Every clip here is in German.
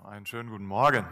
Einen schönen guten Morgen.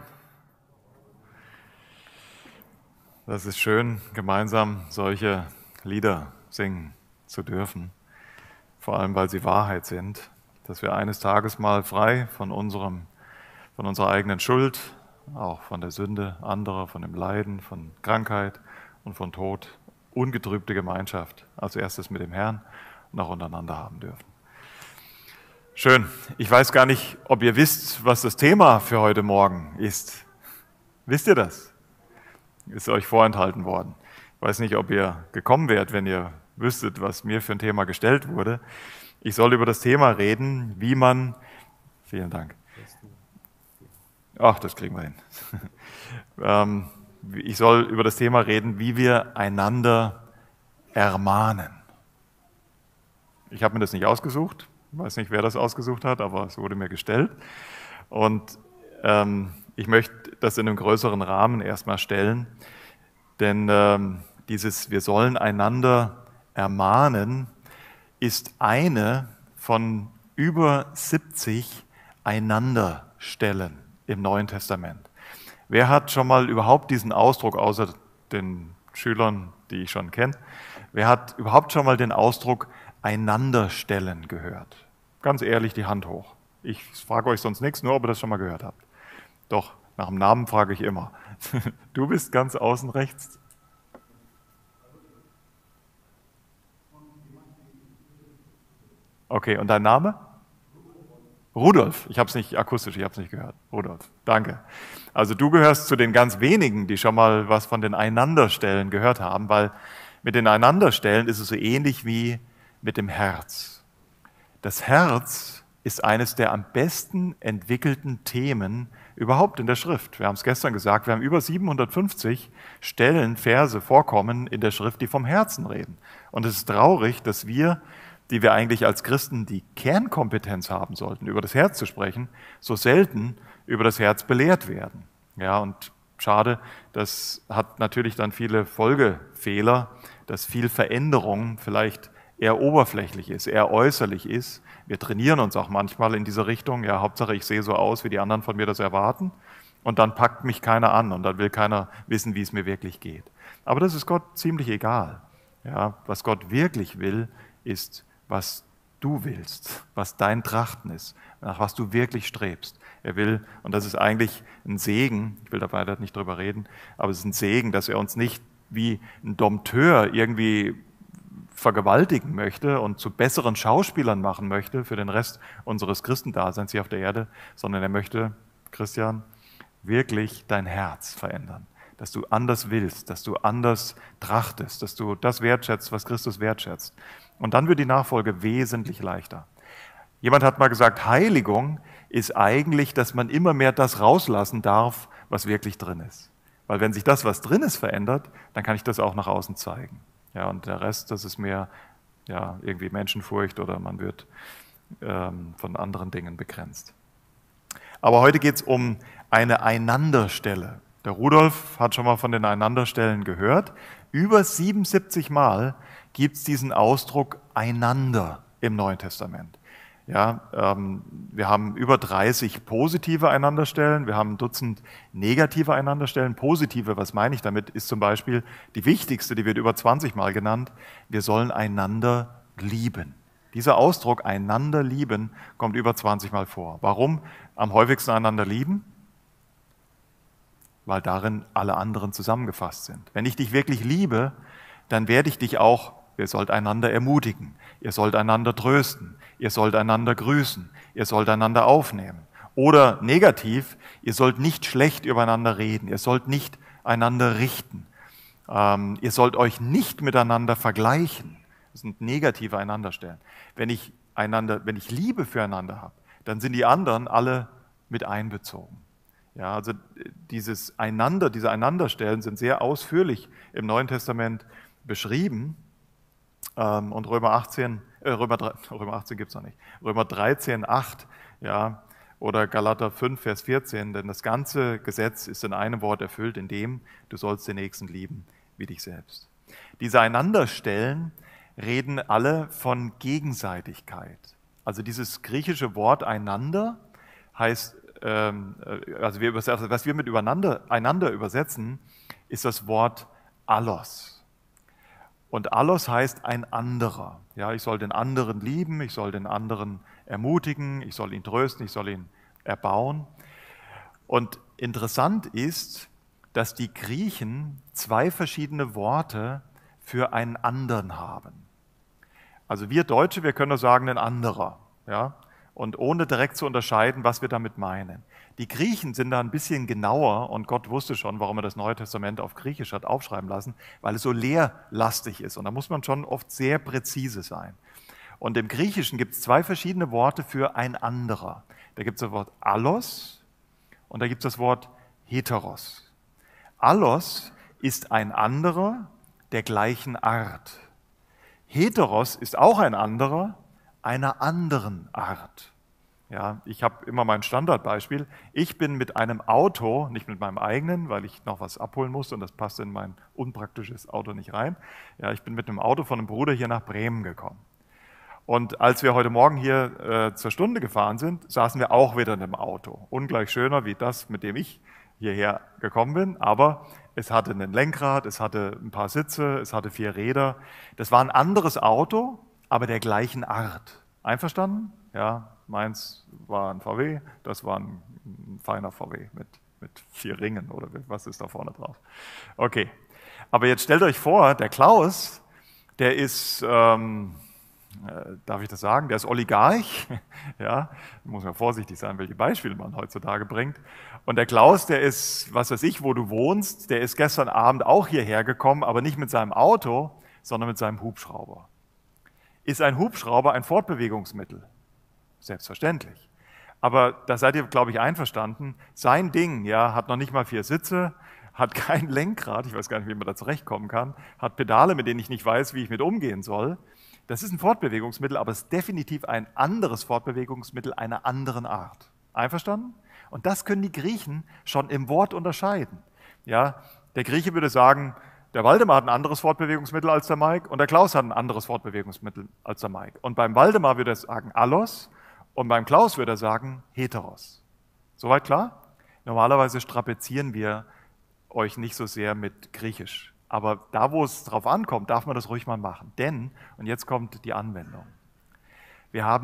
Das ist schön, gemeinsam solche Lieder singen zu dürfen, vor allem weil sie Wahrheit sind, dass wir eines Tages mal frei von unserer eigenen Schuld, auch von der Sünde anderer, von dem Leiden, von Krankheit und von Tod, ungetrübte Gemeinschaft als erstes mit dem Herrn und auch untereinander haben dürfen. Schön. Ich weiß gar nicht, ob ihr wisst, was das Thema für heute Morgen ist. Wisst ihr das? Ist euch vorenthalten worden. Ich weiß nicht, ob ihr gekommen wärt, wenn ihr wüsstet, was mir für ein Thema gestellt wurde. Ich soll über das Thema reden, wie man... Vielen Dank. Ach, das kriegen wir hin. Ich soll über das Thema reden, wie wir einander ermahnen. Ich habe mir das nicht ausgesucht. Ich weiß nicht, wer das ausgesucht hat, aber es wurde mir gestellt. Und ich möchte das in einem größeren Rahmen erstmal stellen, denn wir sollen einander ermahnen, ist eine von über 70 Einanderstellen im Neuen Testament. Wer hat schon mal überhaupt diesen Ausdruck, außer den Schülern, die ich schon kenne, wer hat überhaupt schon mal den Ausdruck Einanderstellen gehört? Ganz ehrlich, die Hand hoch. Ich frage euch sonst nichts, nur ob ihr das schon mal gehört habt. Doch, nach dem Namen frage ich immer. Du bist ganz außen rechts. Okay, und dein Name? Rudolf. Ich habe es nicht akustisch, ich habe es nicht gehört. Rudolf, danke. Also du gehörst zu den ganz wenigen, die schon mal was von den Einanderstellen gehört haben, weil mit den Einanderstellen ist es so ähnlich wie mit dem Herz. Das Herz ist eines der am besten entwickelten Themen überhaupt in der Schrift. Wir haben es gestern gesagt, wir haben über 750 Stellen, Verse vorkommen in der Schrift, die vom Herzen reden. Und es ist traurig, dass wir, die wir eigentlich als Christen die Kernkompetenz haben sollten, über das Herz zu sprechen, so selten über das Herz belehrt werden. Ja, und schade, das hat natürlich dann viele Folgefehler, dass viel Veränderung vielleicht eher oberflächlich ist, eher äußerlich ist. Wir trainieren uns auch manchmal in diese Richtung. Ja, Hauptsache ich sehe so aus, wie die anderen von mir das erwarten. Und dann packt mich keiner an und dann will keiner wissen, wie es mir wirklich geht. Aber das ist Gott ziemlich egal. Ja, was Gott wirklich will, ist, was du willst, was dein Trachten ist, nach was du wirklich strebst. Er will, und das ist eigentlich ein Segen, ich will da weiter nicht drüber reden, aber es ist ein Segen, dass er uns nicht wie ein Dompteur irgendwie vergewaltigen möchte und zu besseren Schauspielern machen möchte für den Rest unseres Christendaseins hier auf der Erde, sondern er möchte, Christian, wirklich dein Herz verändern, dass du anders willst, dass du anders trachtest, dass du das wertschätzt, was Christus wertschätzt. Und dann wird die Nachfolge wesentlich leichter. Jemand hat mal gesagt, Heiligung ist eigentlich, dass man immer mehr das rauslassen darf, was wirklich drin ist. Weil wenn sich das, was drin ist, verändert, dann kann ich das auch nach außen zeigen. Ja, und der Rest, das ist mehr ja, irgendwie Menschenfurcht oder man wird von anderen Dingen begrenzt. Aber heute geht es um eine Einanderstelle. Der Rudolf hat schon mal von den Einanderstellen gehört. Über 77 Mal gibt es diesen Ausdruck einander im Neuen Testament. Ja, wir haben über 30 positive Einanderstellen, wir haben ein Dutzend negative Einanderstellen. Positive, was meine ich damit, ist zum Beispiel die wichtigste, die wird über 20 Mal genannt, wir sollen einander lieben. Dieser Ausdruck, einander lieben, kommt über 20 Mal vor. Warum am häufigsten einander lieben? Weil darin alle anderen zusammengefasst sind. Wenn ich dich wirklich liebe, dann werde ich dich auch, ihr sollt einander ermutigen, ihr sollt einander trösten, ihr sollt einander grüßen, ihr sollt einander aufnehmen. Oder negativ, ihr sollt nicht schlecht übereinander reden, ihr sollt nicht einander richten, ihr sollt euch nicht miteinander vergleichen. Das sind negative Einanderstellen. Wenn ich Liebe füreinander habe, dann sind die anderen alle mit einbezogen. Ja, also diese Einanderstellen sind sehr ausführlich im Neuen Testament beschrieben. Und Römer 18 gibt es noch nicht, Römer 13, 8, ja, oder Galater 5, Vers 14, denn das ganze Gesetz ist in einem Wort erfüllt, in dem du sollst den Nächsten lieben wie dich selbst. Diese Einanderstellen reden alle von Gegenseitigkeit. Also dieses griechische Wort einander heißt was wir mit einander übersetzen, ist das Wort Allos. Und Allos heißt ein anderer. Ja, ich soll den anderen lieben, ich soll den anderen ermutigen, ich soll ihn trösten, ich soll ihn erbauen. Und interessant ist, dass die Griechen zwei verschiedene Worte für einen anderen haben. Also wir Deutsche, wir können nur sagen, ein anderer. Ja? Und ohne direkt zu unterscheiden, was wir damit meinen. Die Griechen sind da ein bisschen genauer und Gott wusste schon, warum er das Neue Testament auf Griechisch hat aufschreiben lassen, weil es so lehrlastig ist und da muss man schon oft sehr präzise sein. Und im Griechischen gibt es zwei verschiedene Worte für ein anderer. Da gibt es das Wort allos und da gibt es das Wort heteros. Allos ist ein anderer der gleichen Art. Heteros ist auch ein anderer einer anderen Art. Ja, ich habe immer mein Standardbeispiel. Ich bin mit einem Auto, nicht mit meinem eigenen, weil ich noch was abholen musste und das passt in mein unpraktisches Auto nicht rein. Ja, ich bin mit einem Auto von einem Bruder hier nach Bremen gekommen. Und als wir heute Morgen hier zur Stunde gefahren sind, saßen wir auch wieder in einem Auto. Ungleich schöner wie das, mit dem ich hierher gekommen bin, aber es hatte ein Lenkrad, es hatte ein paar Sitze, es hatte 4 Räder. Das war ein anderes Auto, aber der gleichen Art. Einverstanden? Ja, meins war ein VW, das war ein feiner VW mit 4 Ringen oder was ist da vorne drauf. Okay, aber jetzt stellt euch vor, der Klaus, der ist, darf ich das sagen, der ist Oligarch, ja, muss man vorsichtig sein, welche Beispiele man heutzutage bringt. Und der Klaus, der ist, was weiß ich, wo du wohnst, der ist gestern Abend auch hierher gekommen, aber nicht mit seinem Auto, sondern mit seinem Hubschrauber. Ist ein Hubschrauber ein Fortbewegungsmittel? Selbstverständlich. Aber da seid ihr, glaube ich, einverstanden. Sein Ding, ja, hat noch nicht mal 4 Sitze, hat kein Lenkrad, ich weiß gar nicht, wie man da zurechtkommen kann, hat Pedale, mit denen ich nicht weiß, wie ich mit umgehen soll. Das ist ein Fortbewegungsmittel, aber es ist definitiv ein anderes Fortbewegungsmittel einer anderen Art. Einverstanden? Und das können die Griechen schon im Wort unterscheiden. Ja, der Grieche würde sagen, der Waldemar hat ein anderes Fortbewegungsmittel als der Mike und der Klaus hat ein anderes Fortbewegungsmittel als der Mike. Und beim Waldemar würde er sagen Allos und beim Klaus würde er sagen Heteros. Soweit klar? Normalerweise strapazieren wir euch nicht so sehr mit Griechisch. Aber da, wo es drauf ankommt, darf man das ruhig mal machen. Denn, und jetzt kommt die Anwendung, wir haben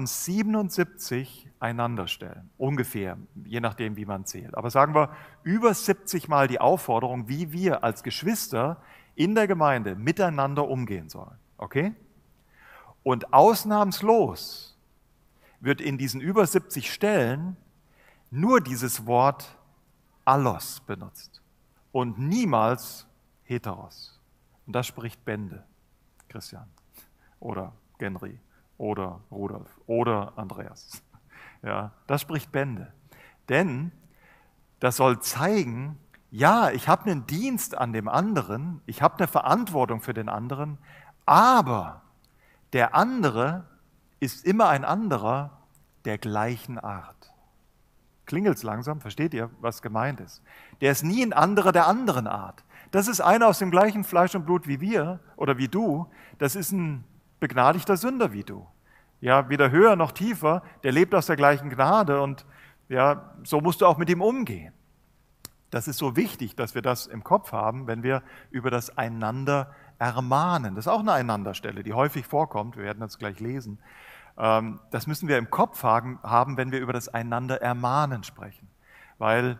77 Einanderstellen, ungefähr, je nachdem, wie man zählt. Aber sagen wir, über 70 Mal die Aufforderung, wie wir als Geschwister in der Gemeinde miteinander umgehen sollen. Okay? Und ausnahmslos wird in diesen über 70 Stellen nur dieses Wort allos benutzt und niemals heteros. Und das spricht Bände, Christian oder Genri oder Rudolf oder Andreas. Ja, das spricht Bände. Denn das soll zeigen, ja, ich habe einen Dienst an dem anderen, ich habe eine Verantwortung für den anderen, aber der andere ist immer ein anderer der gleichen Art. Klingelt's langsam? Versteht ihr, was gemeint ist? Der ist nie ein anderer der anderen Art. Das ist einer aus dem gleichen Fleisch und Blut wie wir oder wie du. Das ist ein begnadigter Sünder wie du. Ja, weder höher noch tiefer, der lebt aus der gleichen Gnade und ja, so musst du auch mit ihm umgehen. Das ist so wichtig, dass wir das im Kopf haben, wenn wir über das einander ermahnen. Das ist auch eine Einanderstelle, die häufig vorkommt. Wir werden das gleich lesen. Das müssen wir im Kopf haben, wenn wir über das einander ermahnen sprechen. Weil,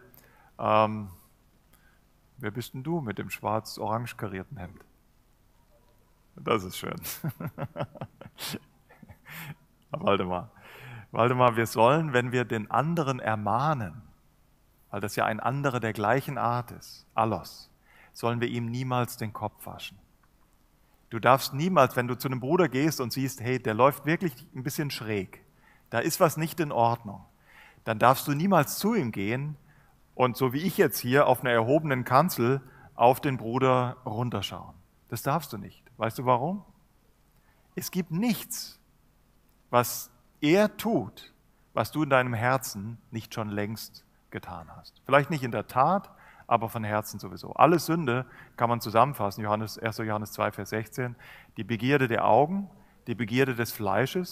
wer bist denn du mit dem schwarz-orange karierten Hemd? Das ist schön. Waldemar, wir sollen, wenn wir den anderen ermahnen, weil das ja ein anderer der gleichen Art ist, allos, sollen wir ihm niemals den Kopf waschen. Du darfst niemals, wenn du zu einem Bruder gehst und siehst, hey, der läuft wirklich ein bisschen schräg, da ist was nicht in Ordnung, dann darfst du niemals zu ihm gehen und so wie ich jetzt hier auf einer erhobenen Kanzel auf den Bruder runterschauen. Das darfst du nicht. Weißt du warum? Es gibt nichts, was er tut, was du in deinem Herzen nicht schon längst getan hast. Vielleicht nicht in der Tat, aber von Herzen sowieso. Alle Sünde kann man zusammenfassen, 1. Johannes 2, Vers 16, die Begierde der Augen, die Begierde des Fleisches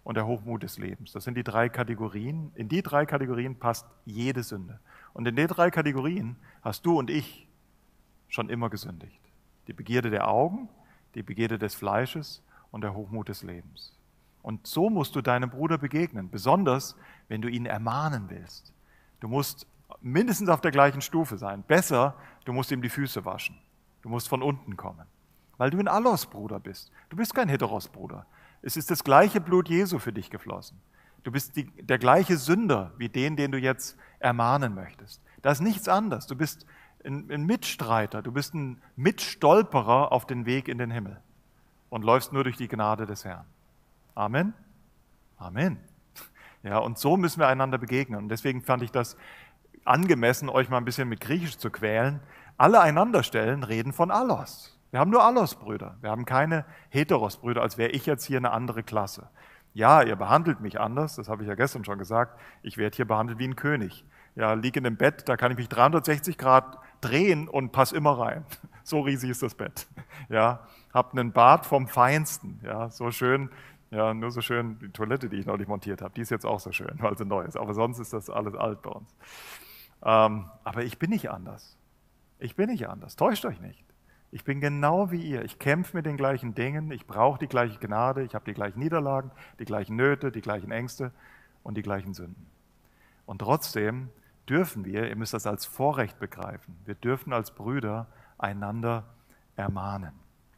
und der Hochmut des Lebens. Das sind die 3 Kategorien. In die 3 Kategorien passt jede Sünde. Und in den 3 Kategorien hast du und ich schon immer gesündigt. Die Begierde der Augen, die Begierde des Fleisches und der Hochmut des Lebens. Und so musst du deinem Bruder begegnen, besonders wenn du ihn ermahnen willst. Du musst mindestens auf der gleichen Stufe sein. Besser, du musst ihm die Füße waschen. Du musst von unten kommen, weil du ein Allos-Bruder bist. Du bist kein Heteros-Bruder. Es ist das gleiche Blut Jesu für dich geflossen. Du bist der gleiche Sünder wie den du jetzt ermahnen möchtest. Da ist nichts anderes. Du bist ein Mitstreiter, du bist ein Mitstolperer auf den Weg in den Himmel und läufst nur durch die Gnade des Herrn. Amen? Amen. Ja, und so müssen wir einander begegnen. Und deswegen fand ich das angemessen, euch mal ein bisschen mit Griechisch zu quälen. Alle Einanderstellen reden von Allos. Wir haben nur Allos-Brüder. Wir haben keine Heteros-Brüder, als wäre ich jetzt hier eine andere Klasse. Ja, ihr behandelt mich anders, das habe ich ja gestern schon gesagt. Ich werde hier behandelt wie ein König. Ja, liege in dem Bett, da kann ich mich 360 Grad drehen und passe immer rein. So riesig ist das Bett. Ja, habe einen Bad vom Feinsten. Ja, so schön. Ja, nur so schön die Toilette, die ich neulich montiert habe, die ist jetzt auch so schön, weil sie neu ist. Aber sonst ist das alles alt bei uns. Aber ich bin nicht anders. Ich bin nicht anders. Täuscht euch nicht. Ich bin genau wie ihr. Ich kämpfe mit den gleichen Dingen. Ich brauche die gleiche Gnade. Ich habe die gleichen Niederlagen, die gleichen Nöte, die gleichen Ängste und die gleichen Sünden. Und trotzdem dürfen wir, ihr müsst das als Vorrecht begreifen, wir dürfen als Brüder einander ermahnen.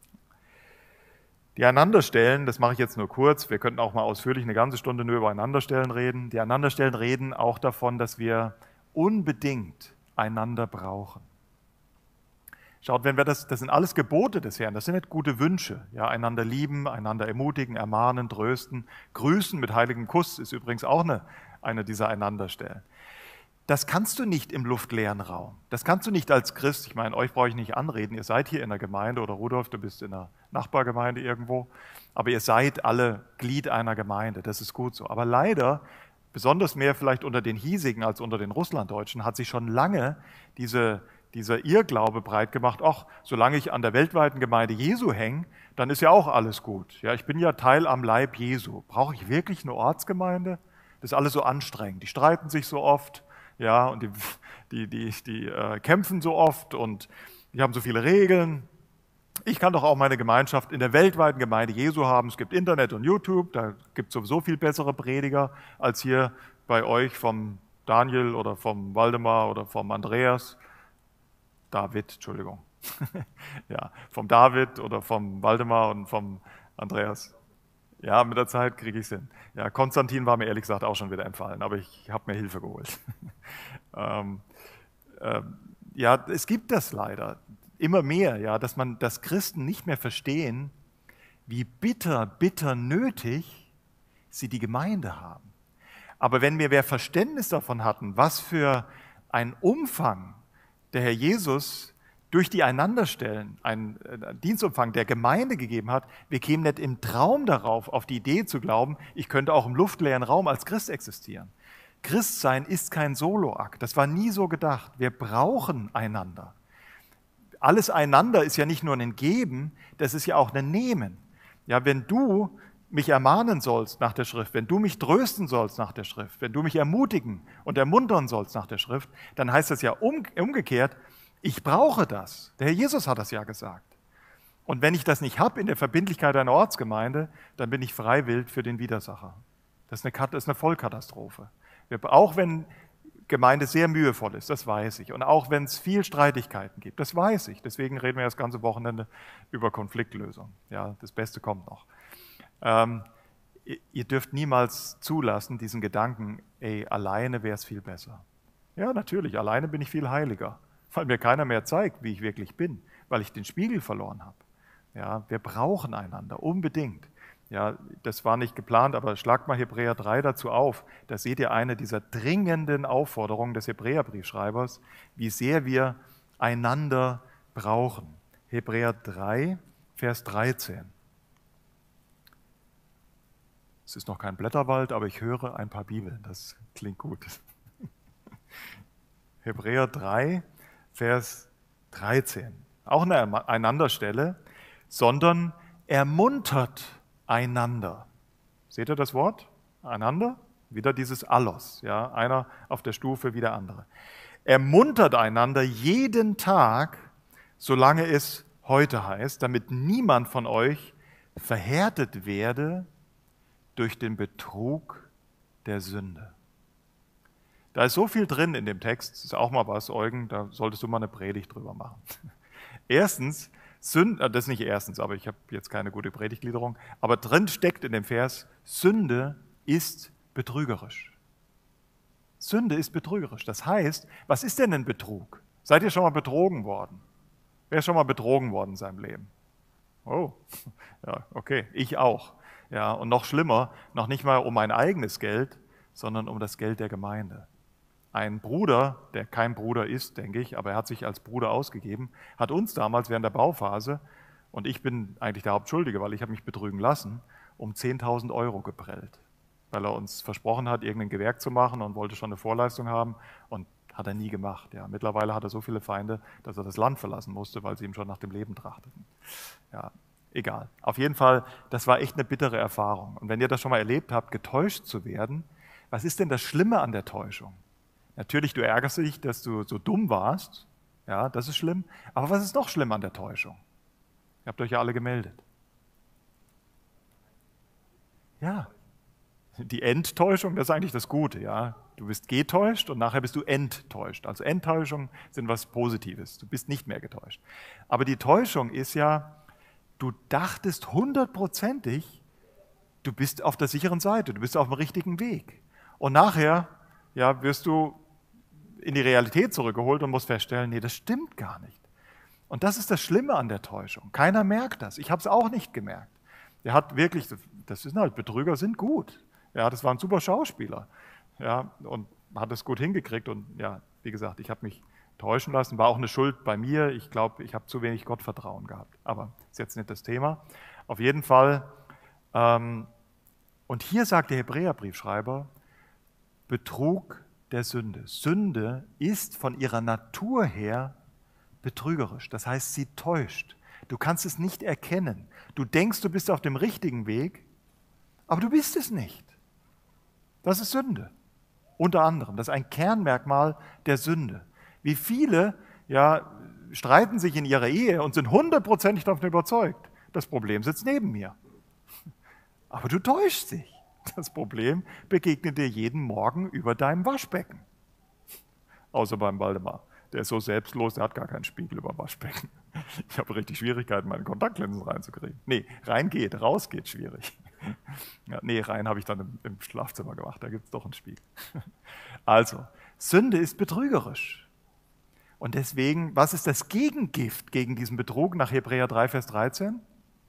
Die Einanderstellen, das mache ich jetzt nur kurz, wir könnten auch mal ausführlich eine ganze Stunde nur über Einanderstellen reden. Die Einanderstellen reden auch davon, dass wir unbedingt einander brauchen. Schaut, wenn wir das sind alles Gebote des Herrn, das sind nicht gute Wünsche. Ja, einander lieben, einander ermutigen, ermahnen, trösten, grüßen mit heiligem Kuss ist übrigens auch eine dieser Einanderstellen. Das kannst du nicht im luftleeren Raum. Das kannst du nicht als Christ. Ich meine, euch brauche ich nicht anreden. Ihr seid hier in der Gemeinde oder Rudolf, du bist in einer Nachbargemeinde irgendwo. Aber ihr seid alle Glied einer Gemeinde. Das ist gut so. Aber leider, besonders mehr vielleicht unter den Hiesigen als unter den Russlanddeutschen, hat sich schon lange dieser Irrglaube breit gemacht. Ach, solange ich an der weltweiten Gemeinde Jesu hänge, dann ist ja auch alles gut. Ja, ich bin ja Teil am Leib Jesu. Brauche ich wirklich eine Ortsgemeinde? Das ist alles so anstrengend. Die streiten sich so oft. Ja, und die kämpfen so oft und die haben so viele Regeln. Ich kann doch auch meine Gemeinschaft in der weltweiten Gemeinde Jesu haben. Es gibt Internet und YouTube, da gibt es sowieso viel bessere Prediger als hier bei euch vom Daniel oder vom Waldemar oder vom Andreas. David, Entschuldigung. Ja, vom David oder vom Waldemar und vom Andreas. Ja, mit der Zeit kriege ich es hin. Ja, Konstantin war mir ehrlich gesagt auch schon wieder entfallen, aber ich habe mir Hilfe geholt. Ja, es gibt das leider immer mehr, ja, dass Christen nicht mehr verstehen, wie bitter nötig sie die Gemeinde haben. Aber wenn wir Verständnis davon hatten, was für ein Umfang der Herr Jesus durch die Einanderstellen, einen Dienstumfang der Gemeinde gegeben hat, wir kämen nicht im Traum darauf, auf die Idee zu glauben, ich könnte auch im luftleeren Raum als Christ existieren. Christsein ist kein Soloakt, das war nie so gedacht. Wir brauchen einander. Alles einander ist ja nicht nur ein Geben, das ist ja auch ein Nehmen. Ja, wenn du mich ermahnen sollst nach der Schrift, wenn du mich trösten sollst nach der Schrift, wenn du mich ermutigen und ermuntern sollst nach der Schrift, dann heißt das ja umgekehrt, ich brauche das. Der Herr Jesus hat das ja gesagt. Und wenn ich das nicht habe in der Verbindlichkeit einer Ortsgemeinde, dann bin ich freiwillig für den Widersacher. Das ist eine Vollkatastrophe. Auch wenn Gemeinde sehr mühevoll ist, das weiß ich. Und auch wenn es viel Streitigkeiten gibt, das weiß ich. Deswegen reden wir das ganze Wochenende über Konfliktlösung. Ja, das Beste kommt noch. Ihr dürft niemals zulassen, diesen Gedanken, alleine wäre es viel besser. Ja, natürlich, alleine bin ich viel heiliger, weil mir keiner mehr zeigt, wie ich wirklich bin, weil ich den Spiegel verloren habe. Ja, wir brauchen einander, unbedingt. Ja, das war nicht geplant, aber schlagt mal Hebräer 3 dazu auf. Da seht ihr eine dieser dringenden Aufforderungen des Hebräerbriefschreibers, wie sehr wir einander brauchen. Hebräer 3, Vers 13. Es ist noch kein Blätterwald, aber ich höre ein paar Bibeln. Das klingt gut. Hebräer 3, Vers 13. Auch eine Einanderstelle, sondern ermuntert einander. Seht ihr das Wort? Einander? Wieder dieses Allos, ja, einer auf der Stufe wie der andere. Ermuntert einander jeden Tag, solange es heute heißt, damit niemand von euch verhärtet werde durch den Betrug der Sünde. Da ist so viel drin in dem Text, das ist auch mal was, Eugen, da solltest du mal eine Predigt drüber machen. Erstens, Sünde, das ist nicht erstens, aber ich habe jetzt keine gute Predigtgliederung, aber drin steckt in dem Vers, Sünde ist betrügerisch. Sünde ist betrügerisch. Das heißt, was ist denn ein Betrug? Seid ihr schon mal betrogen worden? Wer ist schon mal betrogen worden in seinem Leben? Oh, ja, okay, ich auch. Ja, und noch schlimmer, noch nicht mal um mein eigenes Geld, sondern um das Geld der Gemeinde. Ein Bruder, der kein Bruder ist, denke ich, aber er hat sich als Bruder ausgegeben, hat uns damals während der Bauphase, und ich bin eigentlich der Hauptschuldige, weil ich habe mich betrügen lassen, um 10.000 Euro geprellt, weil er uns versprochen hat, irgendein Gewerk zu machen und wollte schon eine Vorleistung haben und hat er nie gemacht. Ja. Mittlerweile hat er so viele Feinde, dass er das Land verlassen musste, weil sie ihm schon nach dem Leben trachteten. Ja, egal. Auf jeden Fall, das war echt eine bittere Erfahrung. Und wenn ihr das schon mal erlebt habt, getäuscht zu werden, was ist denn das Schlimme an der Täuschung? Natürlich, du ärgerst dich, dass du so dumm warst. Ja, das ist schlimm. Aber was ist noch schlimm an der Täuschung? Ihr habt euch ja alle gemeldet. Ja, die Enttäuschung, das ist eigentlich das Gute. Ja, du bist getäuscht und nachher bist du enttäuscht. Also Enttäuschung sind was Positives. Du bist nicht mehr getäuscht. Aber die Täuschung ist ja, du dachtest hundertprozentig, du bist auf der sicheren Seite, du bist auf dem richtigen Weg. Und nachher ja, wirst du in die Realität zurückgeholt und musst feststellen, nee, das stimmt gar nicht. Und das ist das Schlimme an der Täuschung. Keiner merkt das. Ich habe es auch nicht gemerkt. Der hat wirklich, das sind halt, Betrüger sind gut. Ja, das war ein super Schauspieler. Ja, und hat es gut hingekriegt. Und ja, wie gesagt, ich habe mich täuschen lassen. War auch eine Schuld bei mir. Ich glaube, ich habe zu wenig Gottvertrauen gehabt. Aber ist jetzt nicht das Thema. Auf jeden Fall, und hier sagt der Hebräerbriefschreiber, Betrug der Sünde. Sünde ist von ihrer Natur her betrügerisch. Das heißt, sie täuscht. Du kannst es nicht erkennen. Du denkst, du bist auf dem richtigen Weg, aber du bist es nicht. Das ist Sünde. Unter anderem. Das ist ein Kernmerkmal der Sünde. Wie viele ja, streiten sich in ihrer Ehe und sind hundertprozentig davon überzeugt, das Problem sitzt neben mir. Aber du täuschst dich. Das Problem begegnet dir jeden Morgen über deinem Waschbecken. Außer beim Waldemar. Der ist so selbstlos, der hat gar keinen Spiegel über dem Waschbecken. Ich habe richtig Schwierigkeiten, meine Kontaktlinsen reinzukriegen. Nee, rein geht, raus geht schwierig. Ja, nee, rein habe ich dann im Schlafzimmer gemacht, da gibt es doch einen Spiegel. Also, Sünde ist betrügerisch. Und deswegen, was ist das Gegengift gegen diesen Betrug nach Hebräer 3, Vers 13?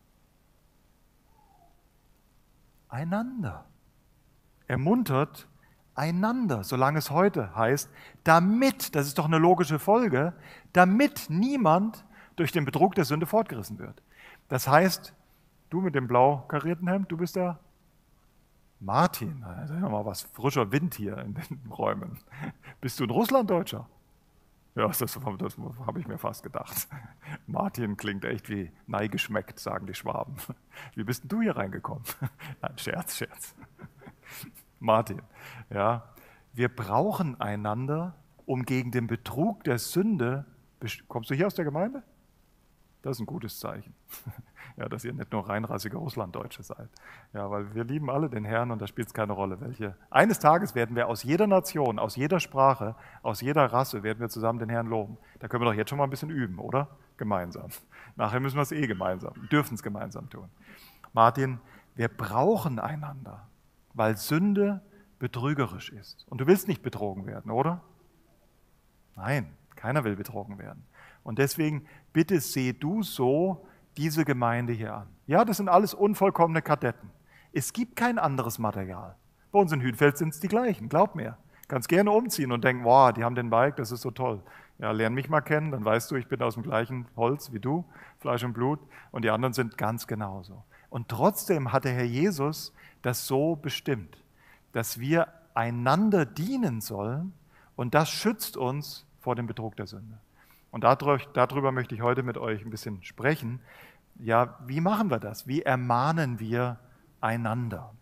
Einander. Ermuntert einander, solange es heute heißt, damit, das ist doch eine logische Folge, damit niemand durch den Betrug der Sünde fortgerissen wird. Das heißt, du mit dem blau karierten Hemd, du bist der Martin. Da ist ja mal was frischer Wind hier in den Räumen. Bist du ein Russlanddeutscher? Ja, das habe ich mir fast gedacht. Martin klingt echt wie neigeschmeckt, sagen die Schwaben. Wie bist denn du hier reingekommen? Nein, Scherz. Martin, ja, wir brauchen einander, um gegen den Betrug der Sünde, kommst du hier aus der Gemeinde? Das ist ein gutes Zeichen, ja, dass ihr nicht nur reinrassige Russlanddeutsche seid. Ja, weil wir lieben alle den Herrn und da spielt es keine Rolle, welche. Eines Tages werden wir aus jeder Nation, aus jeder Sprache, aus jeder Rasse, werden wir zusammen den Herrn loben. Da können wir doch jetzt schon mal ein bisschen üben, oder? Gemeinsam. Nachher müssen wir es gemeinsam, dürfen es gemeinsam tun. Martin, wir brauchen einander, weil Sünde betrügerisch ist. Und du willst nicht betrogen werden, oder? Nein, keiner will betrogen werden. Und deswegen, bitte seh du so diese Gemeinde hier an. Ja, das sind alles unvollkommene Kadetten. Es gibt kein anderes Material. Bei uns in Hütfeld sind es die gleichen, glaub mir. Kannst gerne umziehen und denken, wow, die haben den Bike, das ist so toll. Ja, lern mich mal kennen, dann weißt du, ich bin aus dem gleichen Holz wie du, Fleisch und Blut, und die anderen sind ganz genauso. Und trotzdem hat der Herr Jesus das so bestimmt, dass wir einander dienen sollen, und das schützt uns vor dem Betrug der Sünde. Und darüber möchte ich heute mit euch ein bisschen sprechen. Ja, wie machen wir das? Wie ermahnen wir einander?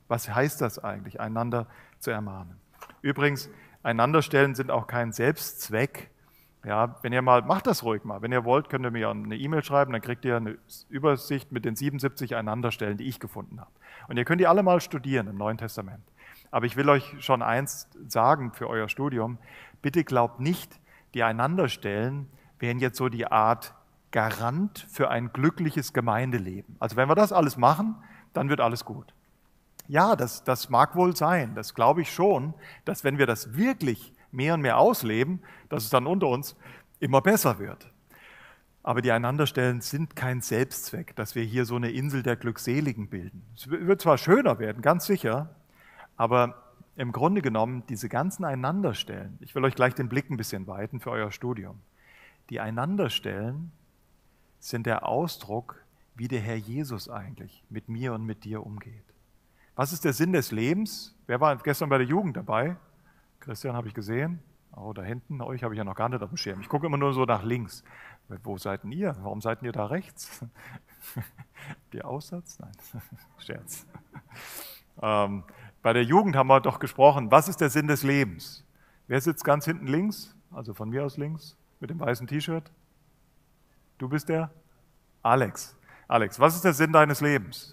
Was heißt das eigentlich, einander zu ermahnen? Übrigens, einander stellen sind auch kein Selbstzweck. Ja, wenn ihr mal, macht das ruhig mal. Wenn ihr wollt, könnt ihr mir eine E-Mail schreiben, dann kriegt ihr eine Übersicht mit den 77 Einanderstellen, die ich gefunden habe. Und ihr könnt die alle mal studieren im Neuen Testament. Aber ich will euch schon eins sagen für euer Studium. Bitte glaubt nicht, die Einanderstellen wären jetzt so die Art Garant für ein glückliches Gemeindeleben. Also wenn wir das alles machen, dann wird alles gut. Ja, das mag wohl sein, das glaube ich schon, dass wenn wir das wirklich mehr und mehr ausleben, dass es dann unter uns immer besser wird. Aber die Einanderstellen sind kein Selbstzweck, dass wir hier so eine Insel der Glückseligen bilden. Es wird zwar schöner werden, ganz sicher, aber im Grunde genommen diese ganzen Einanderstellen, ich will euch gleich den Blick ein bisschen weiten für euer Studium, die Einanderstellen sind der Ausdruck, wie der Herr Jesus eigentlich mit mir und mit dir umgeht. Was ist der Sinn des Lebens? Wer war gestern bei der Jugend dabei? Christian habe ich gesehen. Oh, da hinten, euch habe ich ja noch gar nicht auf dem Schirm. Ich gucke immer nur so nach links. Wo seid denn ihr? Warum seid ihr da rechts? Der Aussatz? Nein, Scherz. Bei der Jugend haben wir doch gesprochen, was ist der Sinn des Lebens? Wer sitzt ganz hinten links? Also von mir aus links, mit dem weißen T-Shirt? Du bist der? Alex. Alex, was ist der Sinn deines Lebens?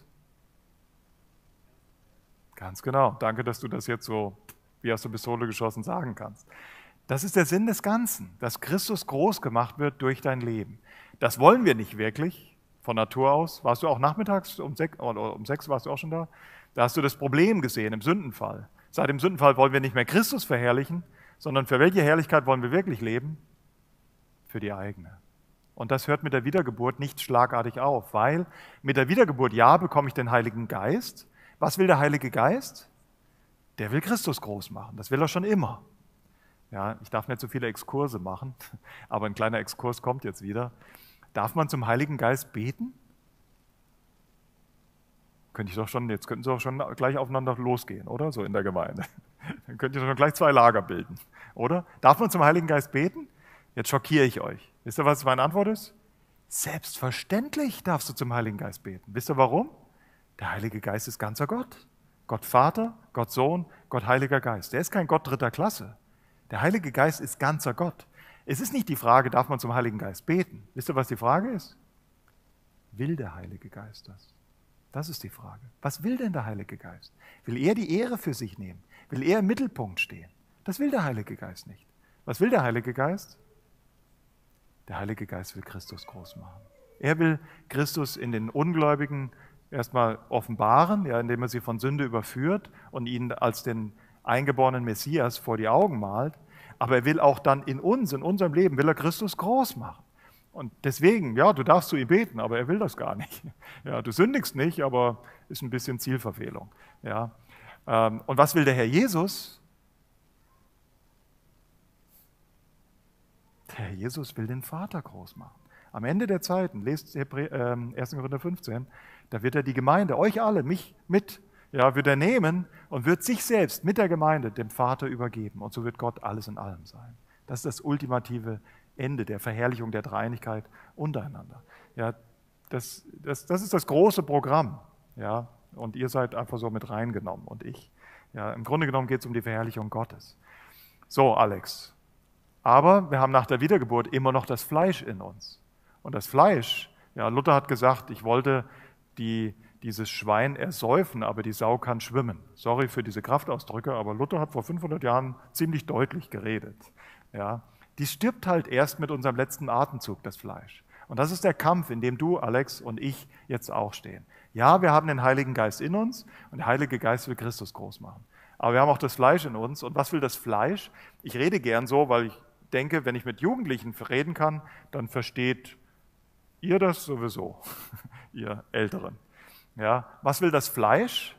Ganz genau. Danke, dass du das jetzt so wie aus der Pistole geschossen sagen kannst. Das ist der Sinn des Ganzen, dass Christus groß gemacht wird durch dein Leben. Das wollen wir nicht wirklich von Natur aus. Warst du auch nachmittags um 6 warst du auch schon da? Da hast du das Problem gesehen im Sündenfall. Seit dem Sündenfall wollen wir nicht mehr Christus verherrlichen, sondern für welche Herrlichkeit wollen wir wirklich leben? Für die eigene. Und das hört mit der Wiedergeburt nicht schlagartig auf, weil mit der Wiedergeburt, ja, bekomme ich den Heiligen Geist. Was will der Heilige Geist? Der will Christus groß machen. Das will er schon immer. Ja, ich darf nicht so viele Exkurse machen, aber ein kleiner Exkurs kommt jetzt wieder. Darf man zum Heiligen Geist beten? Jetzt könnten Sie doch schon gleich aufeinander losgehen, oder? So in der Gemeinde. Dann könnt ihr schon gleich 2 Lager bilden, oder? Darf man zum Heiligen Geist beten? Jetzt schockiere ich euch. Wisst ihr, was meine Antwort ist? Selbstverständlich darfst du zum Heiligen Geist beten. Wisst ihr warum? Der Heilige Geist ist ganzer Gott. Gott Vater, Gott Sohn, Gott Heiliger Geist. Der ist kein Gott dritter Klasse. Der Heilige Geist ist ganzer Gott. Es ist nicht die Frage, darf man zum Heiligen Geist beten? Wisst ihr, was die Frage ist? Will der Heilige Geist das? Das ist die Frage. Was will denn der Heilige Geist? Will er die Ehre für sich nehmen? Will er im Mittelpunkt stehen? Das will der Heilige Geist nicht. Was will der Heilige Geist? Der Heilige Geist will Christus groß machen. Er will Christus in den Ungläubigen erstmal offenbaren, ja, indem er sie von Sünde überführt und ihnen als den eingeborenen Messias vor die Augen malt. Aber er will auch dann in uns, in unserem Leben, will er Christus groß machen. Und deswegen, ja, du darfst zu ihm beten, aber er will das gar nicht. Ja, du sündigst nicht, aber ist ein bisschen Zielverfehlung. Ja. Und was will der Herr Jesus? Der Herr Jesus will den Vater groß machen. Am Ende der Zeiten, lest 1. Korinther 15, da wird er die Gemeinde, euch alle, mich mit, ja, wird er nehmen und wird sich selbst mit der Gemeinde dem Vater übergeben. Und so wird Gott alles in allem sein. Das ist das ultimative Ende der Verherrlichung der Dreieinigkeit untereinander. Ja, das ist das große Programm. Ja, und ihr seid einfach so mit reingenommen und ich. Ja, im Grunde genommen geht es um die Verherrlichung Gottes. So, Alex. Aber wir haben nach der Wiedergeburt immer noch das Fleisch in uns. Und das Fleisch, ja, Luther hat gesagt, ich wollte dieses Schwein ersäufen, aber die Sau kann schwimmen. Sorry für diese Kraftausdrücke, aber Luther hat vor 500 Jahren ziemlich deutlich geredet. Ja, die stirbt halt erst mit unserem letzten Atemzug, das Fleisch. Und das ist der Kampf, in dem du, Alex, und ich jetzt auch stehen. Ja, wir haben den Heiligen Geist in uns und der Heilige Geist will Christus groß machen. Aber wir haben auch das Fleisch in uns. Und was will das Fleisch? Ich rede gern so, weil ich denke, wenn ich mit Jugendlichen reden kann, dann versteht ihr das sowieso, ihr Älteren. Ja, was will das Fleisch?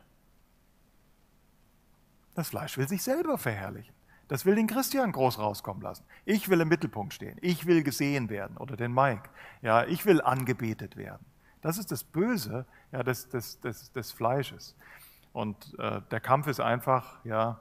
Das Fleisch will sich selber verherrlichen. Das will den Christian groß rauskommen lassen. Ich will im Mittelpunkt stehen. Ich will gesehen werden oder den Mike. Ja, ich will angebetet werden. Das ist das Böse, ja, des Fleisches. Und der Kampf ist einfach, ja,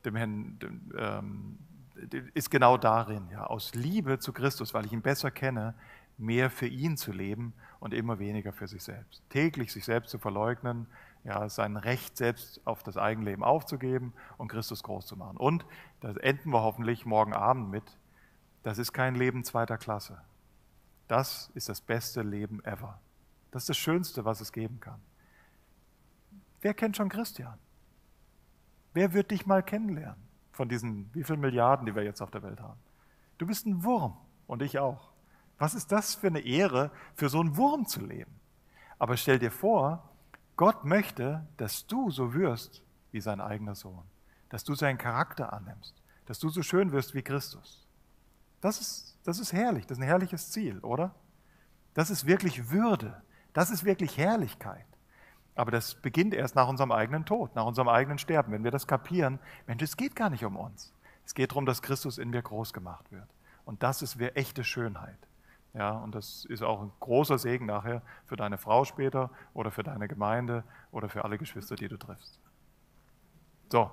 ist genau darin, ja, aus Liebe zu Christus, weil ich ihn besser kenne, mehr für ihn zu leben und immer weniger für sich selbst. Täglich sich selbst zu verleugnen, Ja, sein Recht selbst auf das Eigenleben aufzugeben und Christus groß zu machen. Und, das enden wir hoffentlich morgen Abend mit, das ist kein Leben zweiter Klasse. Das ist das beste Leben ever. Das ist das Schönste, was es geben kann. Wer kennt schon Christian? Wer wird dich mal kennenlernen von diesen, wie vielen Milliarden, die wir jetzt auf der Welt haben? Du bist ein Wurm und ich auch. Was ist das für eine Ehre, für so einen Wurm zu leben? Aber stell dir vor, Gott möchte, dass du so wirst wie sein eigener Sohn, dass du seinen Charakter annimmst, dass du so schön wirst wie Christus. Das ist herrlich, das ist ein herrliches Ziel, oder? Das ist wirklich Würde, das ist wirklich Herrlichkeit. Aber das beginnt erst nach unserem eigenen Tod, nach unserem eigenen Sterben. Wenn wir das kapieren, Mensch, es geht gar nicht um uns. Es geht darum, dass Christus in mir groß gemacht wird. Und das ist echte Schönheit. Ja, und das ist auch ein großer Segen nachher für deine Frau später oder für deine Gemeinde oder für alle Geschwister, die du triffst. So,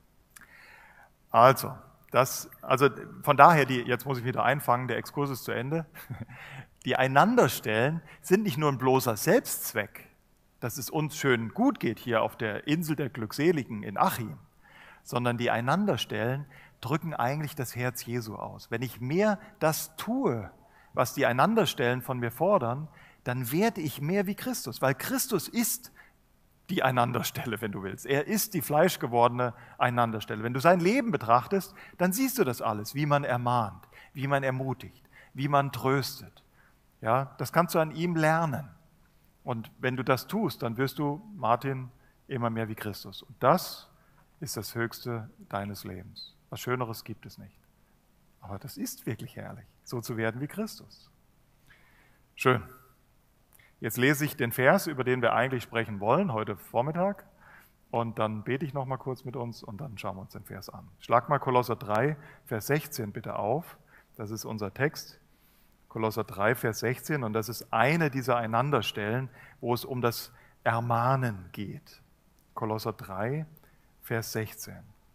also von daher, jetzt muss ich wieder einfangen, der Exkurs ist zu Ende. Die Einanderstellen sind nicht nur ein bloßer Selbstzweck, dass es uns schön gut geht hier auf der Insel der Glückseligen in Achim, sondern die Einanderstellen drücken eigentlich das Herz Jesu aus. Wenn ich mehr das tue, was die Einanderstellen von mir fordern, dann werde ich mehr wie Christus, weil Christus ist die Einanderstelle, wenn du willst. Er ist die fleischgewordene Einanderstelle. Wenn du sein Leben betrachtest, dann siehst du das alles, wie man ermahnt, wie man ermutigt, wie man tröstet. Ja, das kannst du an ihm lernen. Und wenn du das tust, dann wirst du, Martin, immer mehr wie Christus. Und das ist das Höchste deines Lebens. Was Schöneres gibt es nicht. Aber das ist wirklich herrlich, so zu werden wie Christus. Schön. Jetzt lese ich den Vers, über den wir eigentlich sprechen wollen, heute Vormittag. Und dann bete ich noch mal kurz mit uns und dann schauen wir uns den Vers an. Schlag mal Kolosser 3, Vers 16 bitte auf. Das ist unser Text. Kolosser 3, Vers 16. Und das ist eine dieser Einanderstellen, wo es um das Ermahnen geht. Kolosser 3, Vers 16.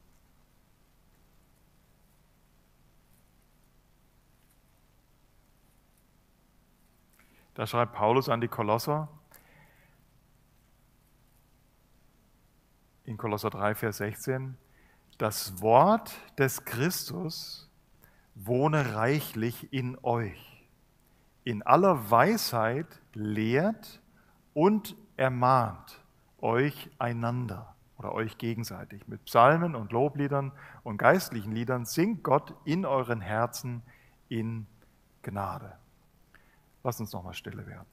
Da schreibt Paulus an die Kolosser, in Kolosser 3, Vers 16, das Wort des Christus wohne reichlich in euch. In aller Weisheit lehrt und ermahnt euch einander oder euch gegenseitig. Mit Psalmen und Lobliedern und geistlichen Liedern singt Gott in euren Herzen in Gnade. Lass uns noch mal stille werden.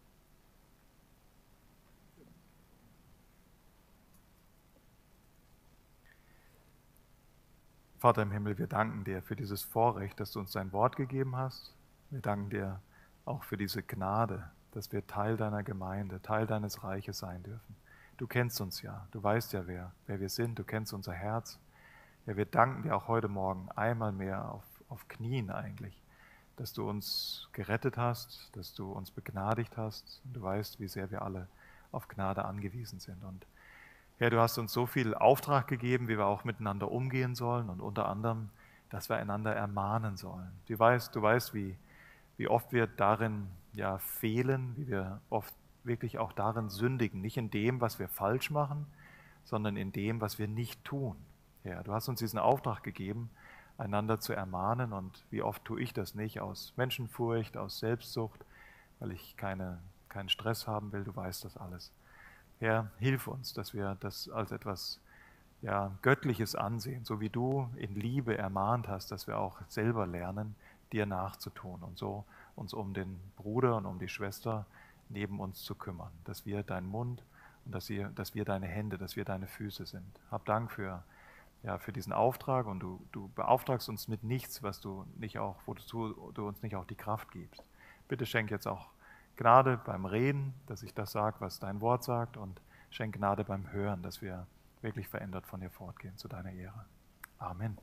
Vater im Himmel, wir danken dir für dieses Vorrecht, dass du uns dein Wort gegeben hast. Wir danken dir auch für diese Gnade, dass wir Teil deiner Gemeinde, Teil deines Reiches sein dürfen. Du kennst uns ja, du weißt ja, wer wir sind, du kennst unser Herz. Ja, wir danken dir auch heute Morgen einmal mehr auf Knien eigentlich, dass du uns gerettet hast, dass du uns begnadigt hast. Du weißt, wie sehr wir alle auf Gnade angewiesen sind. Und Herr, du hast uns so viel Auftrag gegeben, wie wir auch miteinander umgehen sollen und unter anderem, dass wir einander ermahnen sollen. Du weißt, wie oft wir darin fehlen, wie wir oft wirklich auch darin sündigen. Nicht in dem, was wir falsch machen, sondern in dem, was wir nicht tun. Herr, du hast uns diesen Auftrag gegeben, einander zu ermahnen. Und wie oft tue ich das nicht aus Menschenfurcht, aus Selbstsucht, weil ich keinen Stress haben will. Du weißt das alles. Herr, hilf uns, dass wir das als etwas Göttliches ansehen, so wie du in Liebe ermahnt hast, dass wir auch selber lernen, dir nachzutun und so uns um den Bruder und um die Schwester neben uns zu kümmern, dass wir dein Mund und dass wir deine Hände, dass wir deine Füße sind. Hab Dank für diesen Auftrag und du beauftragst uns mit nichts, wozu du uns nicht auch die Kraft gibst. Bitte schenk jetzt auch Gnade beim Reden, dass ich das sage, was dein Wort sagt, und schenk Gnade beim Hören, dass wir wirklich verändert von dir fortgehen, zu deiner Ehre. Amen.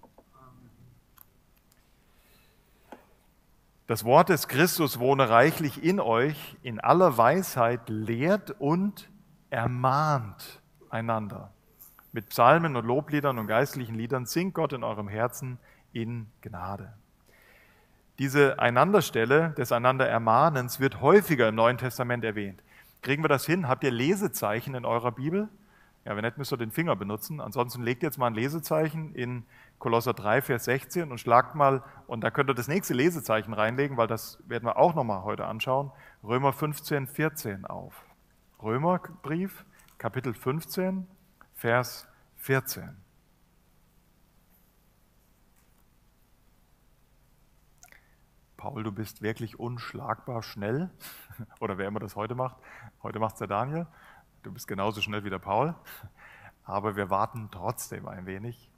Das Wort des Christus wohne reichlich in euch, in aller Weisheit lehrt und ermahnt einander. Mit Psalmen und Lobliedern und geistlichen Liedern singt Gott in eurem Herzen in Gnade. Diese Einanderstelle des Einander-Ermahnens wird häufiger im Neuen Testament erwähnt. Kriegen wir das hin? Habt ihr Lesezeichen in eurer Bibel? Ja, wenn nicht, müsst ihr den Finger benutzen. Ansonsten legt jetzt mal ein Lesezeichen in Kolosser 3, Vers 16 und schlagt mal, und da könnt ihr das nächste Lesezeichen reinlegen, weil das werden wir auch nochmal heute anschauen, Römer 15, 14 auf. Römerbrief, Kapitel 15, Vers 14. Paul, du bist wirklich unschlagbar schnell, oder wer immer das heute macht. Heute macht es der Daniel. Du bist genauso schnell wie der Paul, aber wir warten trotzdem ein wenig